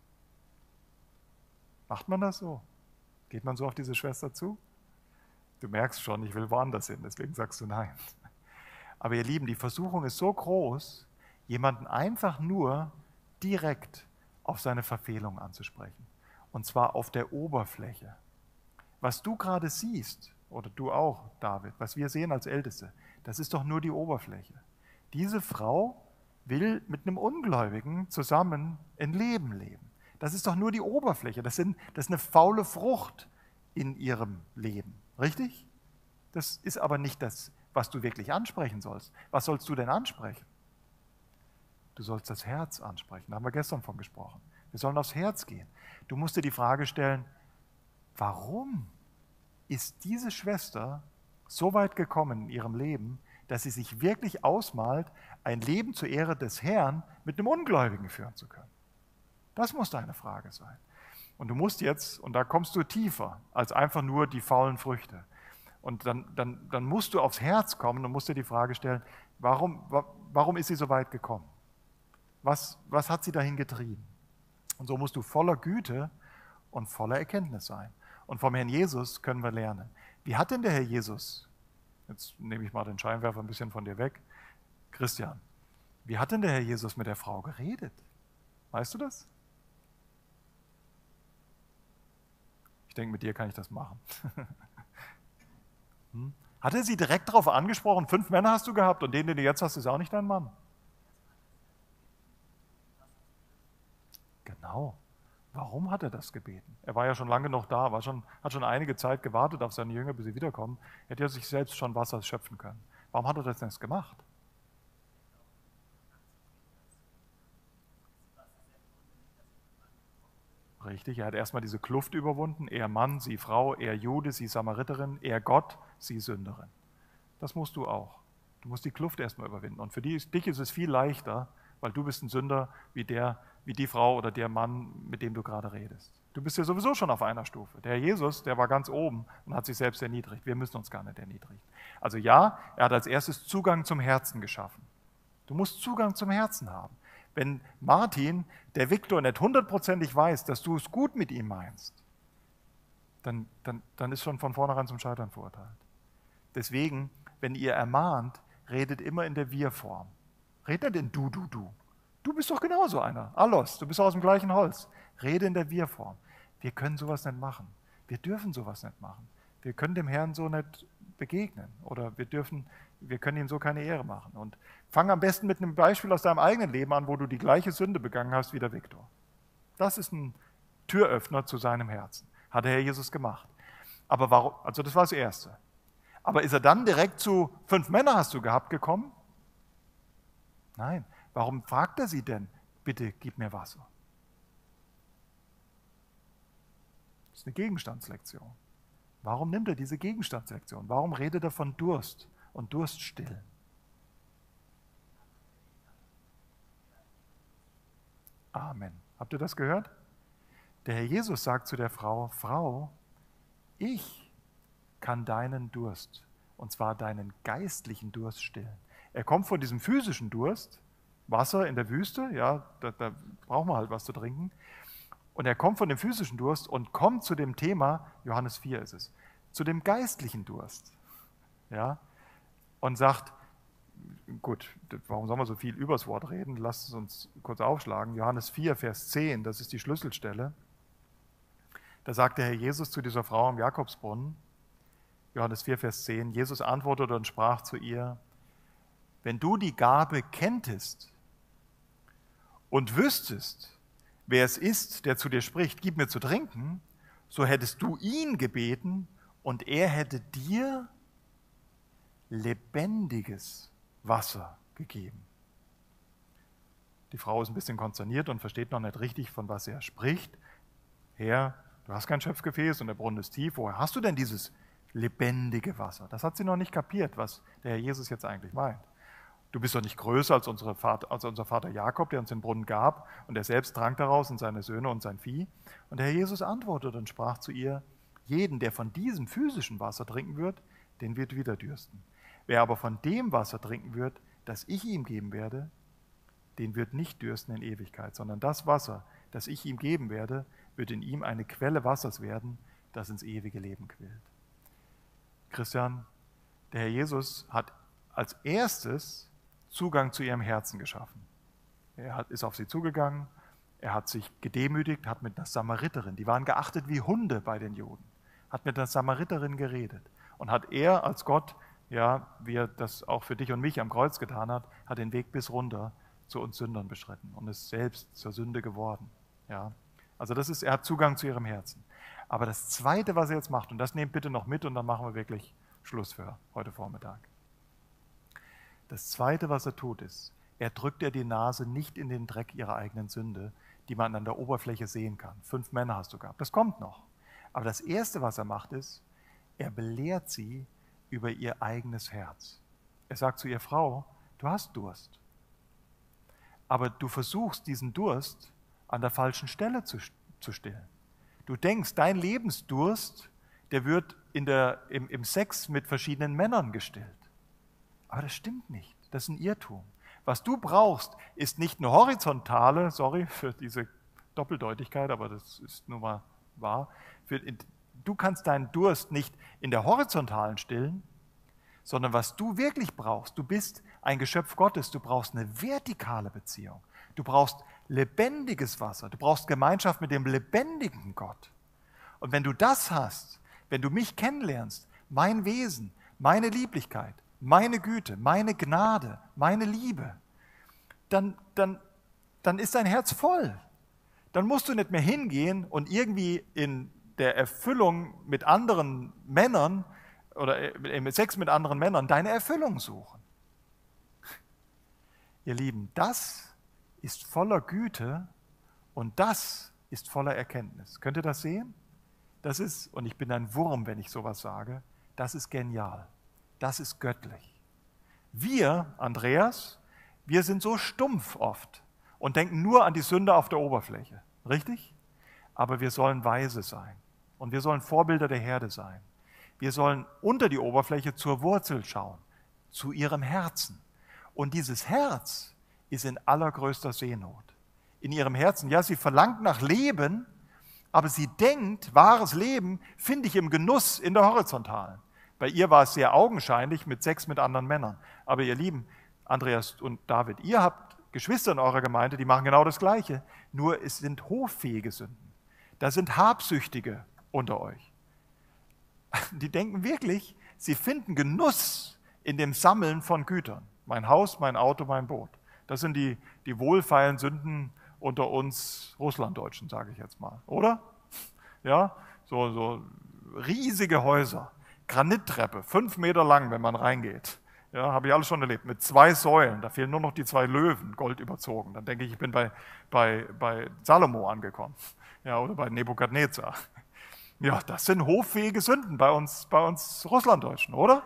Macht man das so? Geht man so auf diese Schwester zu? Du merkst schon, ich will woanders hin, deswegen sagst du nein. Aber ihr Lieben, die Versuchung ist so groß, jemanden einfach nur direkt auf seine Verfehlung anzusprechen. Und zwar auf der Oberfläche. Was du gerade siehst, oder du auch, David, was wir sehen als Älteste, das ist doch nur die Oberfläche. Diese Frau will mit einem Ungläubigen zusammen ein Leben leben. Das ist doch nur die Oberfläche. Das ist eine faule Frucht in ihrem Leben. Richtig? Das ist aber nicht das, was du wirklich ansprechen sollst. Was sollst du denn ansprechen? Du sollst das Herz ansprechen. Da haben wir gestern von gesprochen. Wir sollen aufs Herz gehen. Du musst dir die Frage stellen, warum ist diese Schwester so weit gekommen in ihrem Leben, dass sie sich wirklich ausmalt, ein Leben zur Ehre des Herrn mit einem Ungläubigen führen zu können? Das muss deine Frage sein. Und du musst jetzt, und da kommst du tiefer, als einfach nur die faulen Früchte. Und dann musst du aufs Herz kommen und musst dir die Frage stellen, warum ist sie so weit gekommen? Was hat sie dahin getrieben? Und so musst du voller Güte und voller Erkenntnis sein. Und vom Herrn Jesus können wir lernen. Wie hat denn der Herr Jesus, jetzt nehme ich mal den Scheinwerfer ein bisschen von dir weg, Christian, wie hat denn der Herr Jesus mit der Frau geredet? Weißt du das? Ich denke, mit dir kann ich das machen. Hat er sie direkt darauf angesprochen, 5 Männer hast du gehabt und den du jetzt hast, ist auch nicht dein Mann? Genau. Warum hat er das gebeten? Er war ja schon lange noch da, hat schon einige Zeit gewartet auf seine Jünger, bis sie wiederkommen. Er hätte ja sich selbst schon Wasser schöpfen können. Warum hat er das denn gemacht? Richtig, er hat erstmal diese Kluft überwunden. Er Mann, sie Frau, er Jude, sie Samariterin, er Gott, sie Sünderin. Das musst du auch. Du musst die Kluft erstmal überwinden. Und für dich ist es viel leichter, weil du bist ein Sünder wie die Frau oder der Mann, mit dem du gerade redest. Du bist ja sowieso schon auf einer Stufe. Der Herr Jesus, der war ganz oben und hat sich selbst erniedrigt. Wir müssen uns gar nicht erniedrigen. Also ja, er hat als erstes Zugang zum Herzen geschaffen. Du musst Zugang zum Herzen haben. Wenn Martin, der Viktor, nicht 100%ig weiß, dass du es gut mit ihm meinst, dann ist schon von vornherein zum Scheitern verurteilt. Deswegen, wenn ihr ermahnt, redet immer in der Wir-Form. Redet nicht in du, du, du. Du bist doch genauso einer. Allos, du bist aus dem gleichen Holz. Rede in der Wir-Form. Wir können sowas nicht machen. Wir dürfen sowas nicht machen. Wir können dem Herrn so nicht begegnen. Oder wir können ihm so keine Ehre machen. Und fang am besten mit einem Beispiel aus deinem eigenen Leben an, wo du die gleiche Sünde begangen hast wie der Viktor. Das ist ein Türöffner zu seinem Herzen. Hat der Herr Jesus gemacht. Aber warum? Also das war das Erste. Aber ist er dann direkt zu 5 Männer hast du gehabt gekommen? Nein. Warum fragt er sie denn, bitte gib mir Wasser? Das ist eine Gegenstandslektion. Warum nimmt er diese Gegenstandslektion? Warum redet er von Durst und Durststillen? Amen. Habt ihr das gehört? Der Herr Jesus sagt zu der Frau, Frau, ich kann deinen Durst, und zwar deinen geistlichen Durst stillen. Er kommt von diesem physischen Durst, Wasser in der Wüste, ja, da brauchen wir halt was zu trinken. Und er kommt von dem physischen Durst und kommt zu dem Thema, Johannes 4 ist es, zu dem geistlichen Durst. Ja, und sagt, gut, warum soll man so viel übers Wort reden? Lasst es uns kurz aufschlagen. Johannes 4, Vers 10, das ist die Schlüsselstelle. Da sagt der Herr Jesus zu dieser Frau am Jakobsbrunnen, Johannes 4, Vers 10, Jesus antwortete und sprach zu ihr, wenn du die Gabe kenntest und wüsstest, wer es ist, der zu dir spricht, gib mir zu trinken, so hättest du ihn gebeten und er hätte dir lebendiges Wasser gegeben. Die Frau ist ein bisschen konsterniert und versteht noch nicht richtig, von was er spricht. Herr, du hast kein Schöpfgefäß und der Brunnen ist tief. Woher hast du denn dieses lebendige Wasser? Das hat sie noch nicht kapiert, was der Herr Jesus jetzt eigentlich meint. Du bist doch nicht größer als unser Vater Jakob, der uns den Brunnen gab und er selbst trank daraus und seine Söhne und sein Vieh. Und der Herr Jesus antwortete und sprach zu ihr, jeden, der von diesem physischen Wasser trinken wird, den wird wieder dürsten. Wer aber von dem Wasser trinken wird, das ich ihm geben werde, den wird nicht dürsten in Ewigkeit, sondern das Wasser, das ich ihm geben werde, wird in ihm eine Quelle Wassers werden, das ins ewige Leben quillt. Christian, der Herr Jesus hat als erstes Zugang zu ihrem Herzen geschaffen. Er ist auf sie zugegangen, er hat sich gedemütigt, hat mit einer Samariterin, die waren geachtet wie Hunde bei den Juden, hat mit einer Samariterin geredet und hat er als Gott, ja, wie er das auch für dich und mich am Kreuz getan hat, hat den Weg bis runter zu uns Sündern beschritten und ist selbst zur Sünde geworden. Ja. Also er hat Zugang zu ihrem Herzen. Aber das Zweite, was er jetzt macht, und das nehmt bitte noch mit und dann machen wir wirklich Schluss für heute Vormittag. Das Zweite, was er tut, ist, er drückt ihr die Nase nicht in den Dreck ihrer eigenen Sünde, die man an der Oberfläche sehen kann. 5 Männer hast du gehabt, das kommt noch. Aber das Erste, was er macht, ist, er belehrt sie über ihr eigenes Herz. Er sagt zu ihr, Frau, du hast Durst. Aber du versuchst, diesen Durst an der falschen Stelle zu stillen. Du denkst, dein Lebensdurst, der wird im Sex mit verschiedenen Männern gestillt. Aber das stimmt nicht. Das ist ein Irrtum. Was du brauchst, ist nicht eine horizontale, sorry für diese Doppeldeutigkeit, aber das ist nun mal wahr. Du kannst deinen Durst nicht in der horizontalen stillen, sondern was du wirklich brauchst, du bist ein Geschöpf Gottes, du brauchst eine vertikale Beziehung. Du brauchst lebendiges Wasser, du brauchst Gemeinschaft mit dem lebendigen Gott. Und wenn du das hast, wenn du mich kennenlernst, mein Wesen, meine Lieblichkeit, meine Güte, meine Gnade, meine Liebe, dann ist dein Herz voll. Dann musst du nicht mehr hingehen und irgendwie in der Erfüllung mit anderen Männern oder im Sex mit anderen Männern deine Erfüllung suchen. Ihr Lieben, das ist voller Güte und das ist voller Erkenntnis. Könnt ihr das sehen? Das ist, und ich bin ein Wurm, wenn ich sowas sage, das ist genial. Das ist göttlich. Wir, Andreas, wir sind so stumpf oft und denken nur an die Sünde auf der Oberfläche. Richtig? aber wir sollen weise sein. Und wir sollen Vorbilder der Herde sein. Wir sollen unter die Oberfläche zur Wurzel schauen, zu ihrem Herzen. Und dieses Herz ist in allergrößter Seenot. In ihrem Herzen, ja, sie verlangt nach Leben, aber sie denkt, wahres Leben finde ich im Genuss in der Horizontalen. Bei ihr war es sehr augenscheinlich mit Sex mit anderen Männern. Aber ihr Lieben, Andreas und David, ihr habt Geschwister in eurer Gemeinde, die machen genau das Gleiche. Nur es sind hoffähige Sünden. Da sind Habsüchtige unter euch. Die denken wirklich, sie finden Genuss in dem Sammeln von Gütern. Mein Haus, mein Auto, mein Boot. Das sind die wohlfeilen Sünden unter uns Russlanddeutschen, sage ich jetzt mal, oder? Ja, so riesige Häuser, Granittreppe, 5 Meter lang, wenn man reingeht. Ja, habe ich alles schon erlebt, mit 2 Säulen, da fehlen nur noch die 2 Löwen, gold überzogen. Dann denke ich, ich bin bei Salomo angekommen, ja, oder bei Nebukadnezar. Ja, das sind hoffähige Sünden bei uns Russlanddeutschen, oder?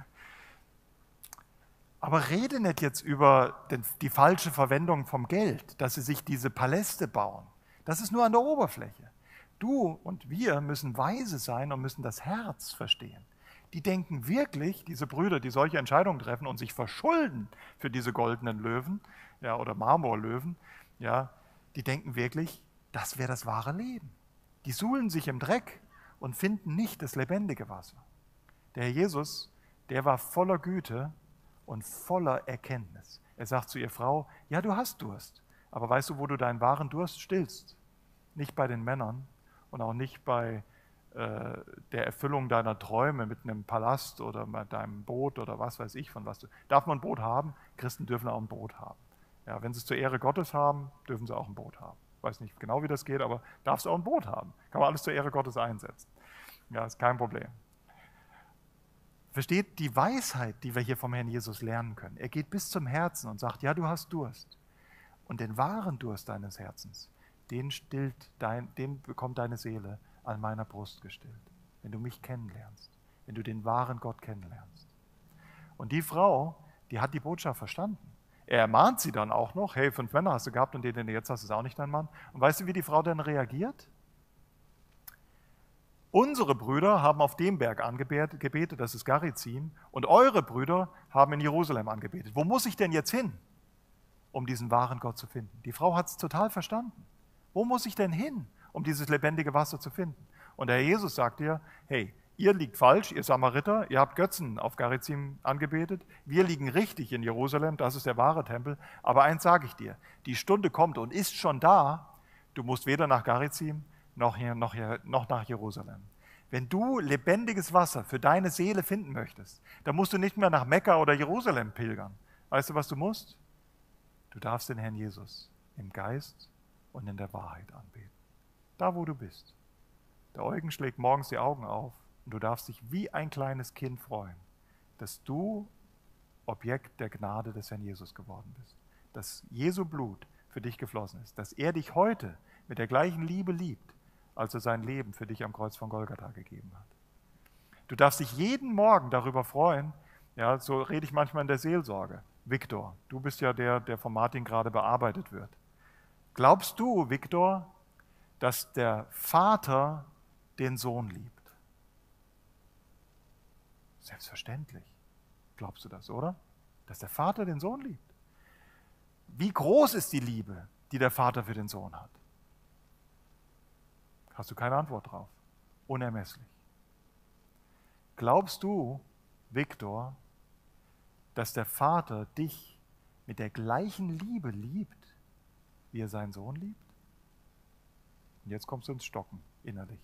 Aber rede nicht jetzt über die falsche Verwendung vom Geld, dass sie sich diese Paläste bauen. Das ist nur an der Oberfläche. Du und wir müssen weise sein und müssen das Herz verstehen. Die denken wirklich, diese Brüder, die solche Entscheidungen treffen und sich verschulden für diese goldenen Löwen, ja, oder Marmorlöwen, ja, die denken wirklich, das wäre das wahre Leben. Die suhlen sich im Dreck und finden nicht das lebendige Wasser. Der Herr Jesus, der war voller Güte und voller Erkenntnis. Er sagt zu ihr Frau, ja, du hast Durst, aber weißt du, wo du deinen wahren Durst stillst? Nicht bei den Männern und auch nicht bei der Erfüllung deiner Träume mit einem Palast oder mit deinem Boot oder was weiß ich von was du. Darf man ein Boot haben? Christen dürfen auch ein Boot haben. Ja, wenn sie es zur Ehre Gottes haben, dürfen sie auch ein Boot haben. Ich weiß nicht genau, wie das geht, aber darfst du auch ein Boot haben. Kann man alles zur Ehre Gottes einsetzen. Ja, ist kein Problem. Versteht die Weisheit, die wir hier vom Herrn Jesus lernen können. Er geht bis zum Herzen und sagt, ja, du hast Durst. Und den wahren Durst deines Herzens, den bekommt deine Seele an meiner Brust gestillt, wenn du mich kennenlernst, wenn du den wahren Gott kennenlernst. Und die Frau, die hat die Botschaft verstanden. Er ermahnt sie dann auch noch, hey, 5 Männer hast du gehabt und den du jetzt hast, ist auch nicht dein Mann. Und weißt du, wie die Frau dann reagiert? Unsere Brüder haben auf dem Berg angebetet, das ist Garizim, und eure Brüder haben in Jerusalem angebetet. Wo muss ich denn jetzt hin, um diesen wahren Gott zu finden? Die Frau hat es total verstanden. Wo muss ich denn hin, um dieses lebendige Wasser zu finden? Und der Herr Jesus sagt ihr, hey, ihr liegt falsch, ihr Samariter, ihr habt Götzen auf Garizim angebetet, wir liegen richtig in Jerusalem, das ist der wahre Tempel, aber eins sage ich dir, die Stunde kommt und ist schon da, du musst weder nach Garizim noch nach Jerusalem. Wenn du lebendiges Wasser für deine Seele finden möchtest, dann musst du nicht mehr nach Mekka oder Jerusalem pilgern. Weißt du, was du musst? Du darfst den Herrn Jesus im Geist und in der Wahrheit anbeten. Da, wo du bist. Der Eugen schlägt morgens die Augen auf und du darfst dich wie ein kleines Kind freuen, dass du Objekt der Gnade des Herrn Jesus geworden bist. Dass Jesu Blut für dich geflossen ist. Dass er dich heute mit der gleichen Liebe liebt, als er sein Leben für dich am Kreuz von Golgatha gegeben hat. Du darfst dich jeden Morgen darüber freuen, ja, so rede ich manchmal in der Seelsorge. Viktor, du bist ja der von Martin gerade bearbeitet wird. Glaubst du, Viktor, dass der Vater den Sohn liebt? Selbstverständlich. Glaubst du das, oder? Dass der Vater den Sohn liebt? Wie groß ist die Liebe, die der Vater für den Sohn hat? Hast du keine Antwort drauf? Unermesslich. Glaubst du, Viktor, dass der Vater dich mit der gleichen Liebe liebt, wie er seinen Sohn liebt? Und jetzt kommst du ins Stocken innerlich.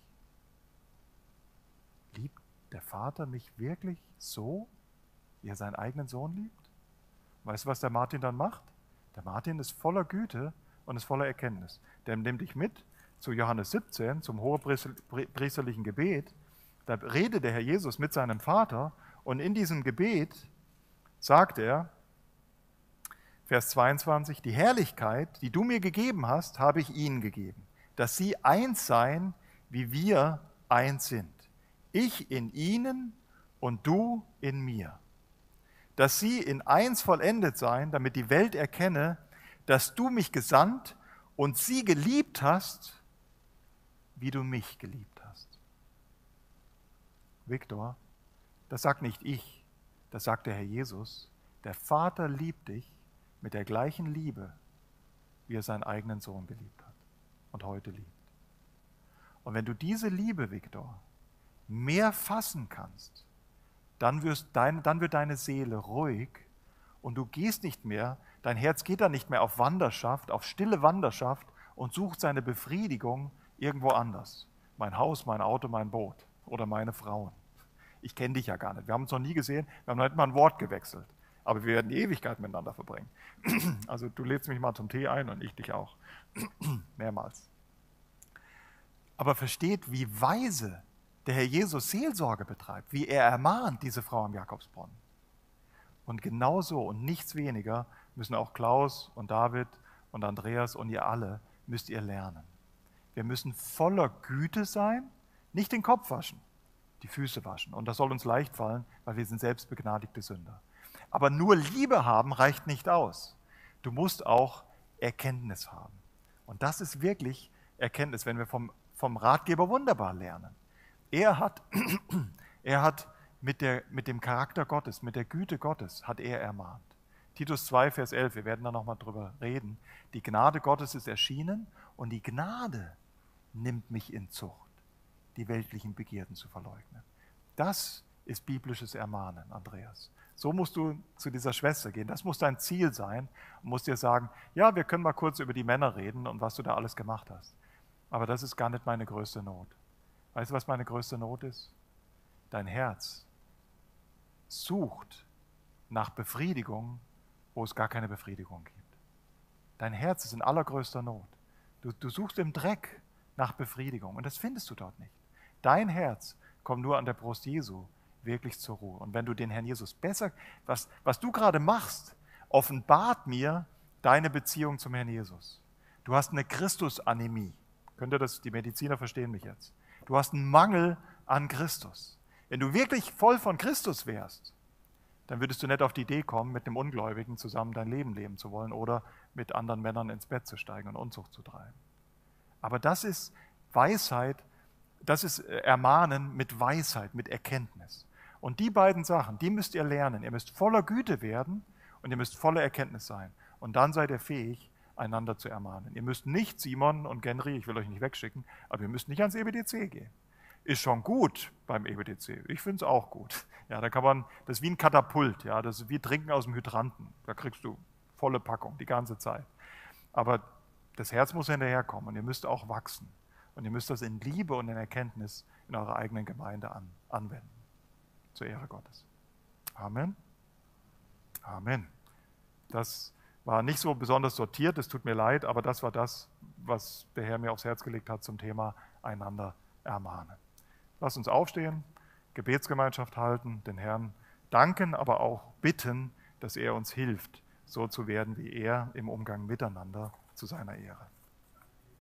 Liebt der Vater mich wirklich so, wie er seinen eigenen Sohn liebt? Weißt du, was der Martin dann macht? Der Martin ist voller Güte und ist voller Erkenntnis. Der nimmt dich mit zu Johannes 17, zum hohepriesterlichen Gebet. Da redet der Herr Jesus mit seinem Vater und in diesem Gebet sagt er, Vers 22, die Herrlichkeit, die du mir gegeben hast, habe ich ihnen gegeben, dass sie eins seien, wie wir eins sind. Ich in ihnen und du in mir. Dass sie in eins vollendet seien, damit die Welt erkenne, dass du mich gesandt und sie geliebt hast, wie du mich geliebt hast. Viktor, das sagt nicht ich, das sagt der Herr Jesus. Der Vater liebt dich mit der gleichen Liebe, wie er seinen eigenen Sohn geliebt hat und heute liebt. Und wenn du diese Liebe, Viktor, mehr fassen kannst, dann wird deine Seele ruhig und du gehst nicht mehr, dein Herz geht dann nicht mehr auf Wanderschaft, auf stille Wanderschaft und sucht seine Befriedigung irgendwo anders. Mein Haus, mein Auto, mein Boot oder meine Frauen. Ich kenne dich ja gar nicht. Wir haben uns noch nie gesehen, wir haben noch nicht mal ein Wort gewechselt. Aber wir werden die Ewigkeit miteinander verbringen. Also du lädst mich mal zum Tee ein und ich dich auch. Mehrmals. Aber versteht, wie weise der Herr Jesus Seelsorge betreibt, wie er ermahnt diese Frau am Jakobsbrunnen. Und genauso und nichts weniger müssen auch Klaus und David und Andreas und ihr alle, müsst ihr lernen. Wir müssen voller Güte sein, nicht den Kopf waschen, die Füße waschen. Und das soll uns leicht fallen, weil wir sind selbst begnadigte Sünder. Aber nur Liebe haben reicht nicht aus. Du musst auch Erkenntnis haben. Und das ist wirklich Erkenntnis, wenn wir vom Ratgeber wunderbar lernen. Er hat mit dem Charakter Gottes, mit der Güte Gottes, hat er ermahnt. Titus 2, Vers 11, wir werden da nochmal drüber reden. Die Gnade Gottes ist erschienen und die Gnade nimmt mich in Zucht, die weltlichen Begierden zu verleugnen. Das ist biblisches Ermahnen, Andreas. So musst du zu dieser Schwester gehen. Das muss dein Ziel sein und musst dir sagen, ja, wir können mal kurz über die Männer reden und was du da alles gemacht hast. Aber das ist gar nicht meine größte Not. Weißt du, was meine größte Not ist? Dein Herz sucht nach Befriedigung, wo es gar keine Befriedigung gibt. Dein Herz ist in allergrößter Not. Du suchst im Dreck nach Befriedigung und das findest du dort nicht. Dein Herz kommt nur an der Brust Jesu wirklich zur Ruhe. Und wenn du den Herrn Jesus besser, was du gerade machst, offenbart mir deine Beziehung zum Herrn Jesus. Du hast eine Christusanämie. Könnt ihr das, die Mediziner verstehen mich jetzt. Du hast einen Mangel an Christus. Wenn du wirklich voll von Christus wärst, dann würdest du nicht auf die Idee kommen, mit einem Ungläubigen zusammen dein Leben leben zu wollen oder mit anderen Männern ins Bett zu steigen und Unzucht zu treiben. Aber das ist Weisheit, das ist Ermahnen mit Weisheit, mit Erkenntnis. Und die beiden Sachen, die müsst ihr lernen. Ihr müsst voller Güte werden und ihr müsst voller Erkenntnis sein. Und dann seid ihr fähig, einander zu ermahnen. Ihr müsst nicht, Simon und Genry, ich will euch nicht wegschicken, aber ihr müsst nicht ans EBTC gehen. Ist schon gut beim EBTC. Ich finde es auch gut. Ja, da kann man, das ist wie ein Katapult, ja, das ist wie Trinken aus dem Hydranten. Da kriegst du volle Packung die ganze Zeit. Aber das Herz muss hinterherkommen und ihr müsst auch wachsen. Und ihr müsst das in Liebe und in Erkenntnis in eurer eigenen Gemeinde anwenden. Zur Ehre Gottes. Amen. Amen. Das war nicht so besonders sortiert, es tut mir leid, aber das war das, was der Herr mir aufs Herz gelegt hat zum Thema einander ermahnen. Lass uns aufstehen, Gebetsgemeinschaft halten, den Herrn danken, aber auch bitten, dass er uns hilft, so zu werden wie er im Umgang miteinander zu seiner Ehre.